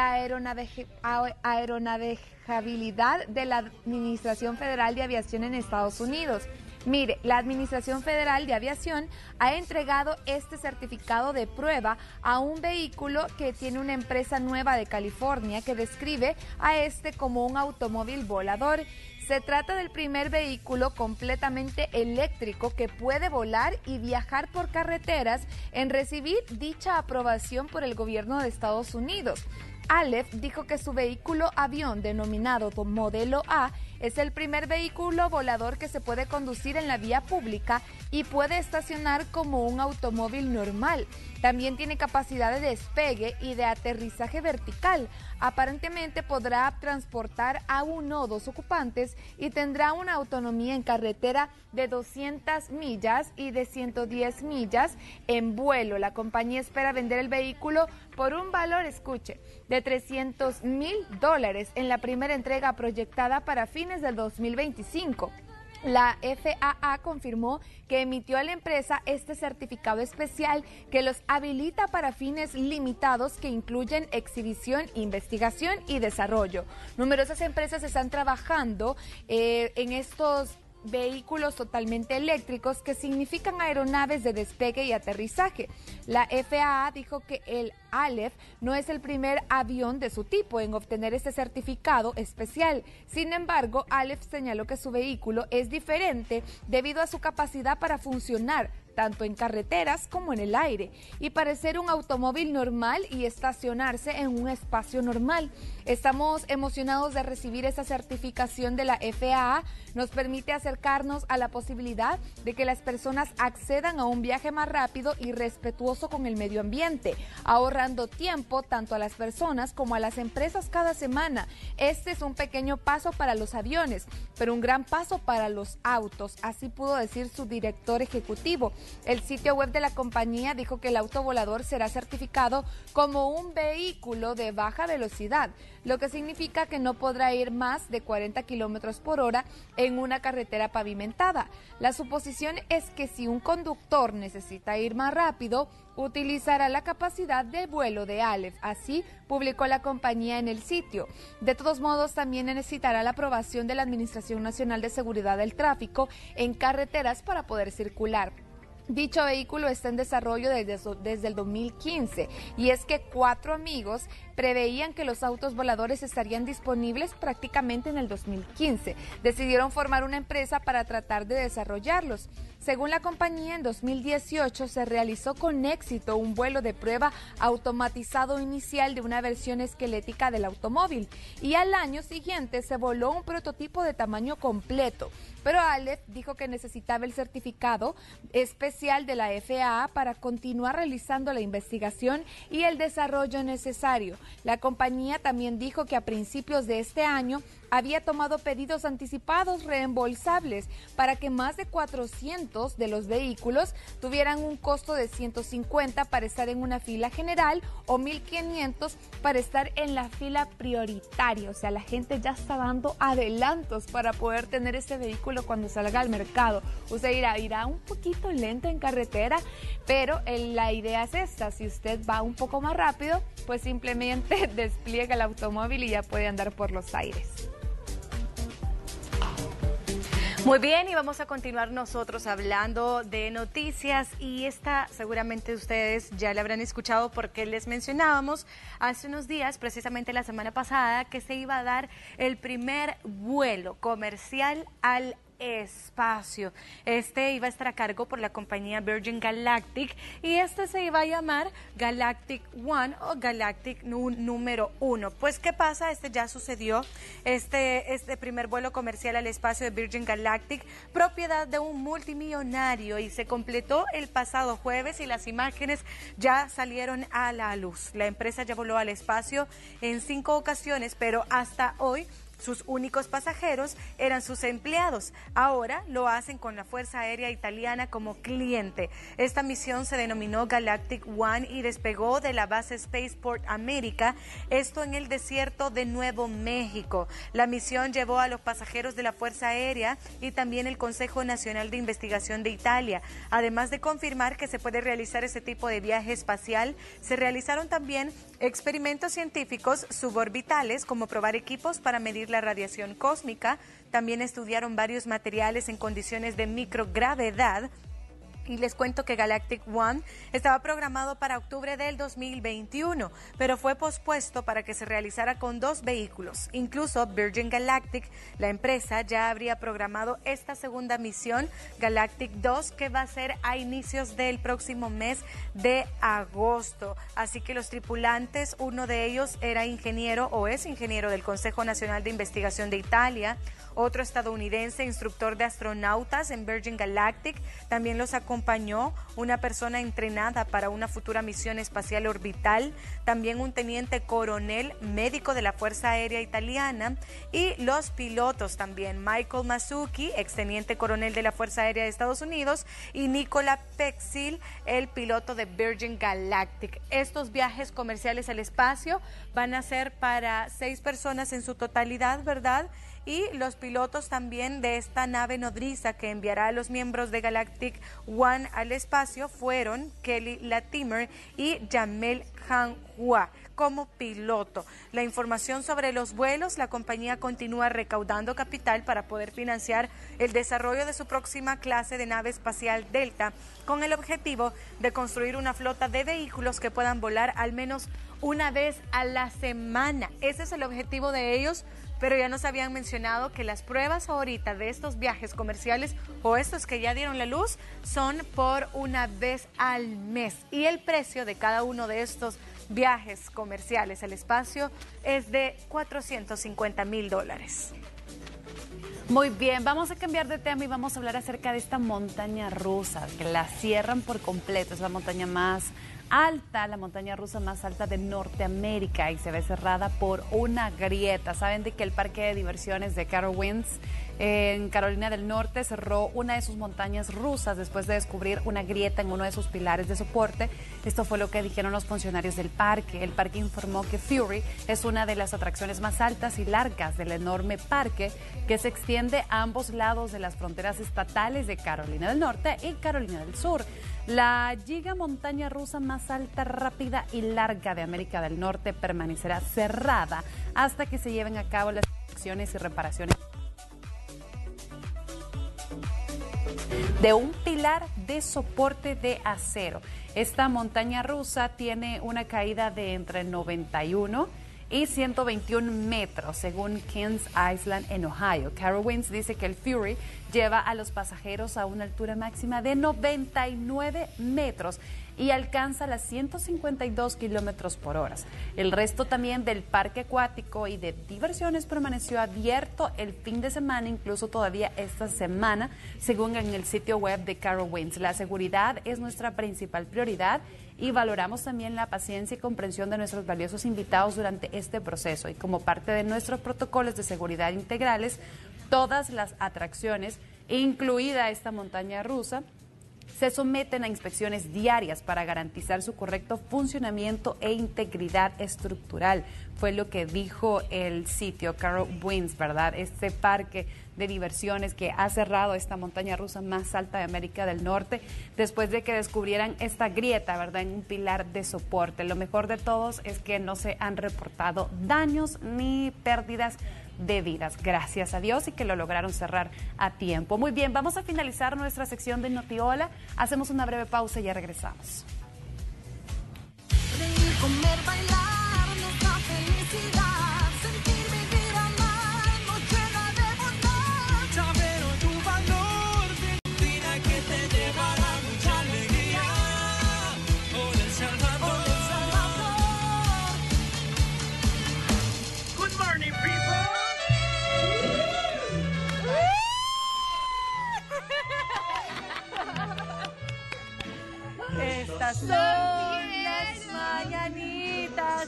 aeronavegabilidad de la Administración Federal de Aviación en Estados Unidos. Mire, la Administración Federal de Aviación ha entregado este certificado de prueba a un vehículo que tiene una empresa nueva de California que describe a este como un automóvil volador. Se trata del primer vehículo completamente eléctrico que puede volar y viajar por carreteras en recibir dicha aprobación por el gobierno de Estados Unidos. Aleph dijo que su vehículo avión denominado Modelo A es el primer vehículo volador que se puede conducir en la vía pública y puede estacionar como un automóvil normal. También tiene capacidad de despegue y de aterrizaje vertical. Aparentemente podrá transportar a 1 o 2 ocupantes y tendrá una autonomía en carretera de 200 millas y de 110 millas en vuelo. La compañía espera vender el vehículo por un valor, escuche, de $300,000 en la primera entrega proyectada para fines del 2025. La FAA confirmó que emitió a la empresa este certificado especial que los habilita para fines limitados que incluyen exhibición, investigación y desarrollo. Numerosas empresas están trabajando en estos vehículos totalmente eléctricos que significan aeronaves de despegue y aterrizaje. La FAA dijo que el Aleph no es el primer avión de su tipo en obtener este certificado especial. Sin embargo, Aleph señaló que su vehículo es diferente debido a su capacidad para funcionar tanto en carreteras como en el aire, y para ser un automóvil normal y estacionarse en un espacio normal. Estamos emocionados de recibir esa certificación de la FAA. Nos permite acercarnos a la posibilidad de que las personas accedan a un viaje más rápido y respetuoso con el medio ambiente, ahorrando tiempo tanto a las personas como a las empresas cada semana. Este es un pequeño paso para los aviones, pero un gran paso para los autos, así pudo decir su director ejecutivo. El sitio web de la compañía dijo que el auto volador será certificado como un vehículo de baja velocidad, lo que significa que no podrá ir más de 40 kilómetros por hora en una carretera pavimentada. La suposición es que si un conductor necesita ir más rápido, utilizará la capacidad de vuelo de Aleph. Así publicó la compañía en el sitio. De todos modos, también necesitará la aprobación de la Administración Nacional de Seguridad del Tráfico en carreteras para poder circular. Dicho vehículo está en desarrollo desde el 2015 y es que 4 amigos preveían que los autos voladores estarían disponibles prácticamente en el 2015. Decidieron formar una empresa para tratar de desarrollarlos. Según la compañía, en 2018 se realizó con éxito un vuelo de prueba automatizado inicial de una versión esquelética del automóvil y al año siguiente se voló un prototipo de tamaño completo. Pero Aleph dijo que necesitaba el certificado especial de la FAA para continuar realizando la investigación y el desarrollo necesario. La compañía también dijo que a principios de este año había tomado pedidos anticipados reembolsables para que más de 400 de los vehículos tuvieran un costo de $150 para estar en una fila general o $1,500 para estar en la fila prioritaria. O sea, la gente ya está dando adelantos para poder tener ese vehículo cuando salga al mercado. Usted irá un poquito lento en carretera, pero la idea es esta: si usted va un poco más rápido, pues simplemente despliega el automóvil y ya puede andar por los aires. Muy bien, y vamos a continuar nosotros hablando de noticias, y esta seguramente ustedes ya la habrán escuchado porque les mencionábamos hace unos días, precisamente la semana pasada, que se iba a dar el primer vuelo comercial al espacio. Este iba a estar a cargo por la compañía Virgin Galactic y este se iba a llamar Galactic One o Galactic número 1. Pues, ¿qué pasa? Este ya sucedió, este primer vuelo comercial al espacio de Virgin Galactic, propiedad de un multimillonario, y se completó el pasado jueves y las imágenes ya salieron a la luz. La empresa ya voló al espacio en 5 ocasiones, pero hasta hoy Sus únicos pasajeros eran sus empleados. Ahora lo hacen con la Fuerza Aérea Italiana como cliente. Esta misión se denominó Galactic One y despegó de la base Spaceport América, esto en el desierto de Nuevo México. La misión llevó a los pasajeros de la Fuerza Aérea y también el Consejo Nacional de Investigación de Italia. Además de confirmar que se puede realizar ese tipo de viaje espacial, se realizaron también experimentos científicos suborbitales, como probar equipos para medir la radiación cósmica. También estudiaron varios materiales en condiciones de microgravedad. Y les cuento que Galactic One estaba programado para octubre del 2021, pero fue pospuesto para que se realizara con 2 vehículos. Incluso Virgin Galactic, la empresa, ya habría programado esta segunda misión, Galactic 2, que va a ser a inicios del próximo mes de agosto. Así que los tripulantes, uno de ellos era ingeniero o es ingeniero del Consejo Nacional de Investigación de Italia, otro estadounidense, instructor de astronautas en Virgin Galactic. También los acompañó una persona entrenada para una futura misión espacial orbital, también un teniente coronel médico de la Fuerza Aérea Italiana, y los pilotos también, Michael Masucci, exteniente coronel de la Fuerza Aérea de Estados Unidos, y Nicola Pexil, el piloto de Virgin Galactic. Estos viajes comerciales al espacio van a ser para 6 personas en su totalidad, ¿verdad? Y los pilotos también de esta nave nodriza que enviará a los miembros de Galactic One al espacio fueron Kelly Latimer y Jamel Hanhua como piloto. La información sobre los vuelos, la compañía continúa recaudando capital para poder financiar el desarrollo de su próxima clase de nave espacial Delta, con el objetivo de construir una flota de vehículos que puedan volar al menos una vez a la semana. Ese es el objetivo de ellos. Pero ya nos habían mencionado que las pruebas ahorita de estos viajes comerciales o estos que ya dieron la luz son por una vez al mes. Y el precio de cada uno de estos viajes comerciales al espacio es de $450,000. Muy bien, vamos a cambiar de tema y vamos a hablar acerca de esta montaña rusa, que la cierran por completo. Es la montaña más alta, la montaña rusa más alta de Norteamérica, y se ve cerrada por una grieta. Saben de que el parque de diversiones de Carowinds en Carolina del Norte cerró una de sus montañas rusas después de descubrir una grieta en uno de sus pilares de soporte. Esto fue lo que dijeron los funcionarios del parque. El parque informó que Fury es una de las atracciones más altas y largas del enorme parque, que se extiende a ambos lados de las fronteras estatales de Carolina del Norte y Carolina del Sur. La giga montaña rusa más alta, rápida y larga de América del Norte permanecerá cerrada hasta que se lleven a cabo las inspecciones y reparaciones de un pilar de soporte de acero. Esta montaña rusa tiene una caída de entre 91 y 121 metros, según Kings Island en Ohio. Carowinds dice que el Fury lleva a los pasajeros a una altura máxima de 99 metros y alcanza las 152 kilómetros por hora. El resto también del parque acuático y de diversiones permaneció abierto el fin de semana, incluso todavía esta semana, según en el sitio web de Carowinds. La seguridad es nuestra principal prioridad y valoramos también la paciencia y comprensión de nuestros valiosos invitados durante este proceso. Y como parte de nuestros protocolos de seguridad integrales, todas las atracciones, incluida esta montaña rusa, se someten a inspecciones diarias para garantizar su correcto funcionamiento e integridad estructural. Fue lo que dijo el sitio Carowinds, ¿verdad? Este parque de diversiones que ha cerrado esta montaña rusa más alta de América del Norte después de que descubrieran esta grieta, ¿verdad?, en un pilar de soporte. Lo mejor de todos es que no se han reportado daños ni pérdidas de vidas, gracias a Dios, y que lo lograron cerrar a tiempo. Muy bien, vamos a finalizar nuestra sección de Notiola. Hacemos una breve pausa y ya regresamos. Reír, comer, bailar, nos da felicidad. Sentir, vivir, amar, nos llena de bondad. Saber tu valor, vida que te llevará mucha alegría. Hola, El Salvador. Hola, El Salvador. Good morning, people. Estas son las mañanitas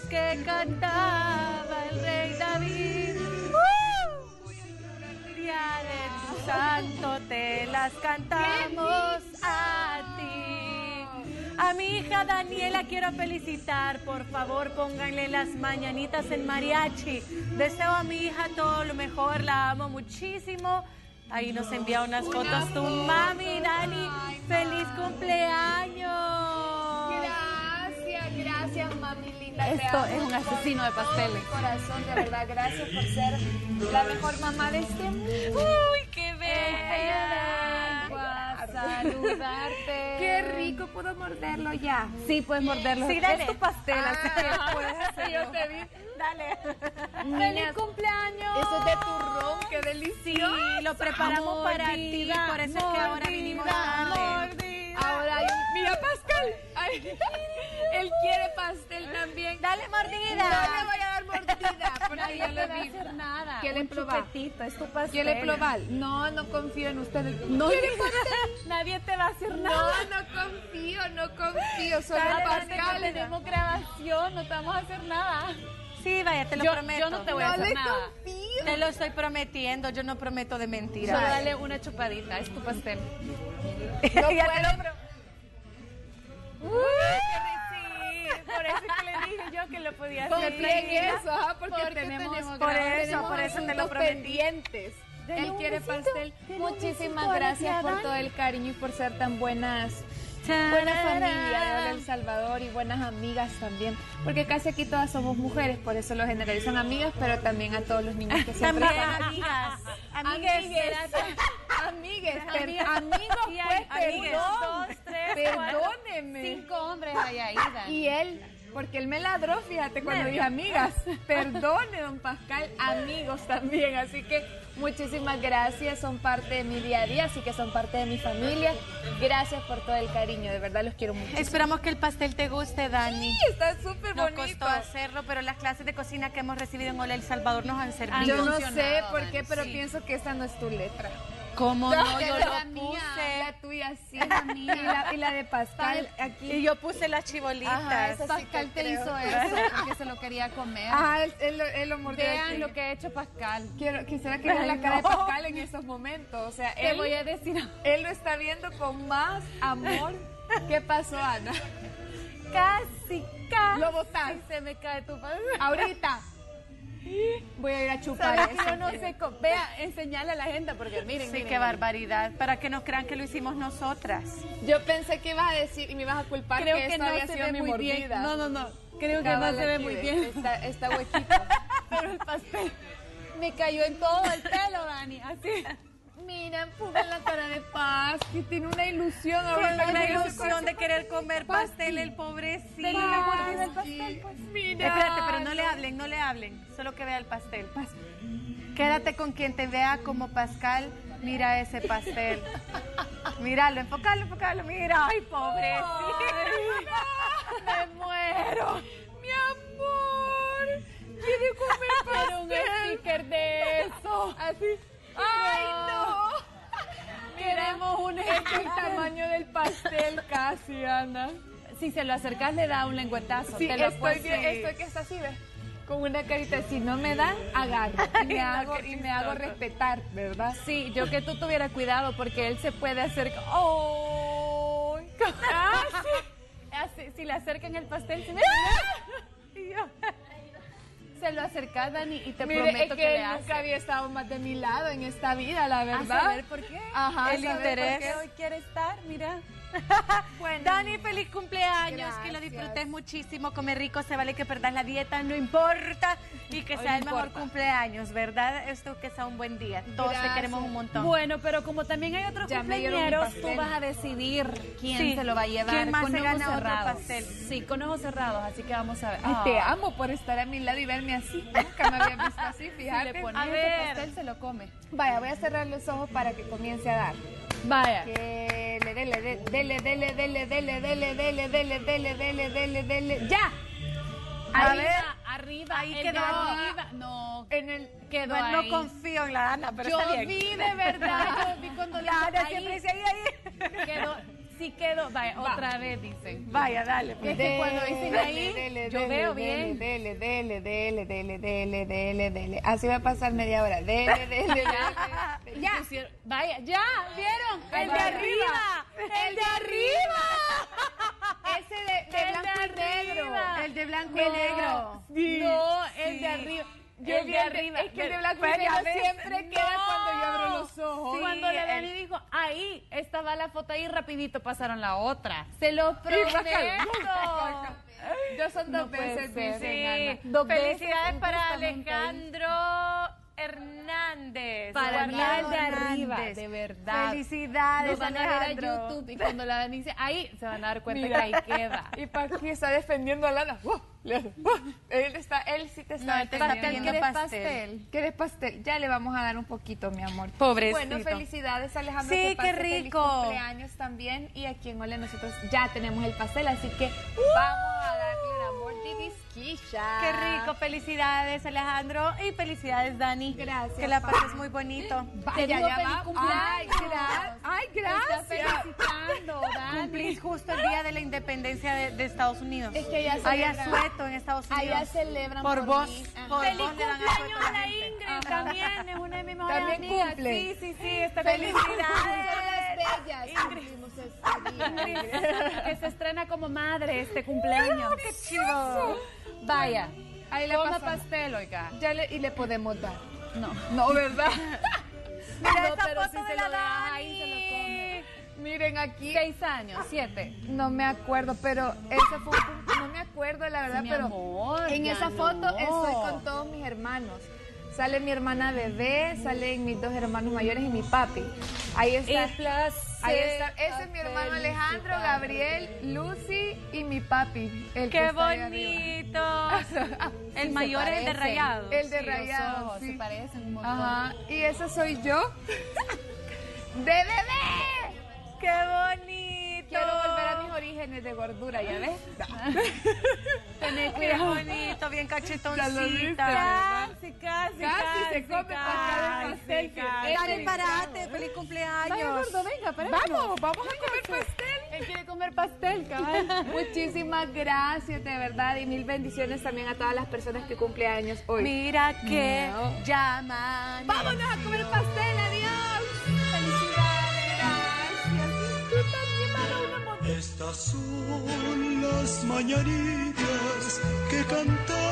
Santo te las cantamos a ti. A mi hija Daniela quiero felicitar, por favor pónganle las mañanitas en mariachi. Deseo a mi hija todo lo mejor, la amo muchísimo. Ahí nos envía unas fotos tu mami, Dani. ¡Feliz cumpleaños! Gracias, mami linda. Esto es un asesino de pasteles. Corazón, de verdad, gracias por ser la mejor mamá de este mundo. ¡Uy, qué bella! A saludarte. Qué rico, ¿puedo morderlo ya? Sí, puedes morderlo. Sí, dale. Es tu pastel, así que puedes hacerlo. Yo te vi. Dale. ¡Feliz cumpleaños! Eso es de turrón, qué delicioso. Sí, lo preparamos para ti, por eso es que ahora vinimos tarde. Ahora hay un... Mira, Pascal. Ay, él quiere pastel también. Dale mordida. No le voy a dar mordida. Porque ya lo vi. Nada. ¿Quieren probar? Chupetito, es tu pastel. ¿Quieren probar? No, no confío en ustedes. No, ¿Quieren pastel? nadie te va a hacer nada. No confío. Solo Dale, Pascal. tenemos grabación, no te vamos a hacer nada. Sí, vaya, te lo prometo. Yo no te voy a hacer nada. confío. Te lo estoy prometiendo, yo no prometo de mentiras. Solo dale una chupadita, es tu pastel. No Ya te puedo. Sí, por eso es que le dije yo que lo podía hacer. Confía en eso, porque tenemos por eso te lo prometí. pendientes. Dale Él un quiere besito, pastel. dale un Muchísimas besito a la gracias tía por Dani. todo el cariño y por ser tan buena familia de El Salvador y buenas amigas también, porque casi aquí todas somos mujeres, por eso los generalizan amigas, pero también a todos los niños que siempre También están aquí. amigues. Amigues, Amigas. amigos, Sí, pues, amigues. perdón. 2, 3, 4. Perdóneme. 5 hombres hay ahí, Dani. Y él, porque él me ladró, fíjate, cuando dije amigas. Perdone, don Pascal, amigos también. Así que muchísimas gracias, son parte de mi día a día, así que son parte de mi familia. Gracias por todo el cariño, de verdad los quiero mucho. Esperamos que el pastel te guste, Dani. Sí, está súper Nos bonito. costó hacerlo, pero las clases de cocina que hemos recibido en Hola El Salvador nos han servido. Yo no sé funcionado, por qué, Dani, pero sí. pienso que esa no es tu letra. ¿Cómo no? Yo la lo mía, puse. la tuya sí, y la de Pascal aquí. Y yo puse las chibolitas. Ajá, esa sí Pascal que te creo. hizo eso porque se lo quería comer. Ajá, él lo mordió. Vean aquí. lo que ha hecho Pascal. Quisiera que vean la cara de Pascal en esos momentos. O sea, Te voy a decir. él lo está viendo con más amor. ¿Qué pasó, Ana? Casi. Lo botaste. Ay, se me cae tu pastel. Ahorita. Voy a ir a chupar ¿Sabes eso. que yo no sé cómo? Vea, enseñale a la gente porque miren, Sí, miren, qué miren. barbaridad. Para que nos crean que lo hicimos nosotras. Yo pensé que ibas a decir y me ibas a culpar Creo que que esto no había se sido ve mi muy mordida. bien. No. Creo que no Cabal, se ve aquí, muy ve, bien. Está huequito. Pero el pastel me cayó en todo el pelo, Dani. Así. Mira, pongan la cara de paz, que tiene una ilusión ahorita. Tiene una que no se ilusión puede- de querer comer pastel, el pobrecito. Dale una mordida al pastel, pues. Mira. Espérate, pero no le hablen. Solo que vea el pastel. Quédate con quien te vea como Pascal. Mira ese pastel. Míralo, enfócalo. Mira, ay, pobrecito. Me muero. Mi amor, quiere comer Quiero un pastel. sticker de eso. Así. ¡Ay, no! Queremos un Es el tamaño del pastel casi, Ana. Si se lo acercas le da un lengüetazo. Sí, te lo estoy puedes- bien, estoy que es así, ¿ves? Con una carita, si no me dan, agarro. Y me hago respetar, ¿verdad? Sí, yo que tú tuvieras cuidado porque él se puede acercar. ¡Oh! Así, si le acercan el pastel, se me... Se lo acercas, Dani, y te Mire, prometo es que que le él hace. nunca había estado más de mi lado en esta vida, la verdad. ¿A saber por qué? Ajá, El ¿saber interés. por qué? Hoy quiere estar, mira. Bueno, Dani, feliz cumpleaños, que lo Gracias. disfrutes muchísimo, come rico, se vale que perdas la dieta, no importa, y que Hoy sea no el mejor importa. cumpleaños, ¿verdad? Esto que sea un buen día, todos te Gracias. queremos un montón. Bueno, pero como también hay otros Ya me dieron mi cumpleaños, tú pastel. vas a decidir quién Sí. se lo va a llevar. ¿Quién más con se ojos gana otro cerrados. pastel? Sí, con ojos cerrados, así que vamos a ver. Ay, te amo por estar a mi lado y verme así. Nunca me había visto así, Si fíjate. le pones A ese ver. pastel, se lo come. Vaya, voy a cerrar los ojos para que comience a dar. Vaya. Que dele. ¡Ya! A Ahí ver, Arriba, ahí el de quedó. arriba. No, en el quedó Bueno, ahí. no confío en la Ana, pero Yo está bien. vi de verdad, yo vi cuando le La Ana ahí siempre dice ahí. quedó. sí quedó. Vaya, otra vez dicen. Vaya, dale. Es que cuando dicen ahí, yo veo bien. Dele. Así va a pasar media hora. Dele. Ya. Vaya, ya, ¿vieron? El de arriba. El de arriba. Ese de blanco y negro. El de blanco y negro. No, el de arriba. Yo el de arriba. Es que el de blanco y negro siempre queda cuando yo abro los ojos. Sí, cuando la Dani dijo, ahí, esta va la foto ahí, rapidito pasaron la otra. Se lo prometo. Yo son dos veces, Sí. Felicidades para Alejandro Hernández. Para mí el de Hernández. arriba, de verdad. Felicidades, Nos van a ver a Alejandro. YouTube y cuando la Dani dice, ahí, se van a dar cuenta que ahí queda. Y Paqui está defendiendo a Lana. Él sí te está defendiendo. ¿Quieres pastel? ¿Quieres pastel? Ya le vamos a dar un poquito, mi amor. Pobrecito. Bueno, felicidades, Alejandro. Sí, que qué pase feliz rico. cumpleaños también. Y aquí en Ole nosotros ya tenemos el pastel, así que vamos a darle una mordidisquilla. Qué rico, felicidades Alejandro y felicidades Dani. Gracias. Que la pases muy bonito. Te digo ya feliz va. cumpleaños. Ay, Te está gracias. felicitando, Dani. Cumplís justo el día de la independencia de Estados Unidos. Es que allá Allá celebran. sueto en Estados Unidos. Allá celebran por vos. mí. Ajá. Por ¡Feliz vos le dan cumpleaños asueto a la gente. Ingrid! También es una de mis mejores También amigas. cumple. Sí, está Felicidades. felicidades. Ingrid. Que se estrena como madre este cumpleaños. ¡Qué chivo! Vaya, Ahí le coma pasamos. pastel, oiga. Y le podemos dar. No. No, ¿verdad? Mira No, esa pero foto si de se la lo dejas Dani. ahí, se lo come. Miren aquí. 6 años, 7. No me acuerdo, pero ese fue no me acuerdo la verdad, Mi pero amor, en ya esa no. foto estoy con todos mis hermanos. Sale mi hermana bebé, salen mis dos hermanos mayores y mi papi. Ahí está. Ahí está. Ese es mi hermano Alejandro, Gabriel, Lucy y mi papi. El que ¡Qué está ahí arriba. bonito! El mayor es el de Rayados. El de Sí, los Rayados, ojos sí. se parecen un montón. Ajá. Y esa soy yo. ¡De bebé! ¡Qué bonito! Quiero volver a mis orígenes de gordura, ¿ya ves? Tenés qué bonito, bien cachetoncita. Casi se come pastel. Dale, parate, feliz cumpleaños. Vaya, gordo, venga, para Vamos a comer pastel. Él quiere comer pastel, cabal. Muchísimas gracias, de verdad, y mil bendiciones también a todas las personas que cumplen años hoy. Mira que llaman. ¡Vámonos a comer pastel! ¡Adiós! ¡Felicidades! Gracias. Tú también, Mara, una Estas son las mañanitas que cantaba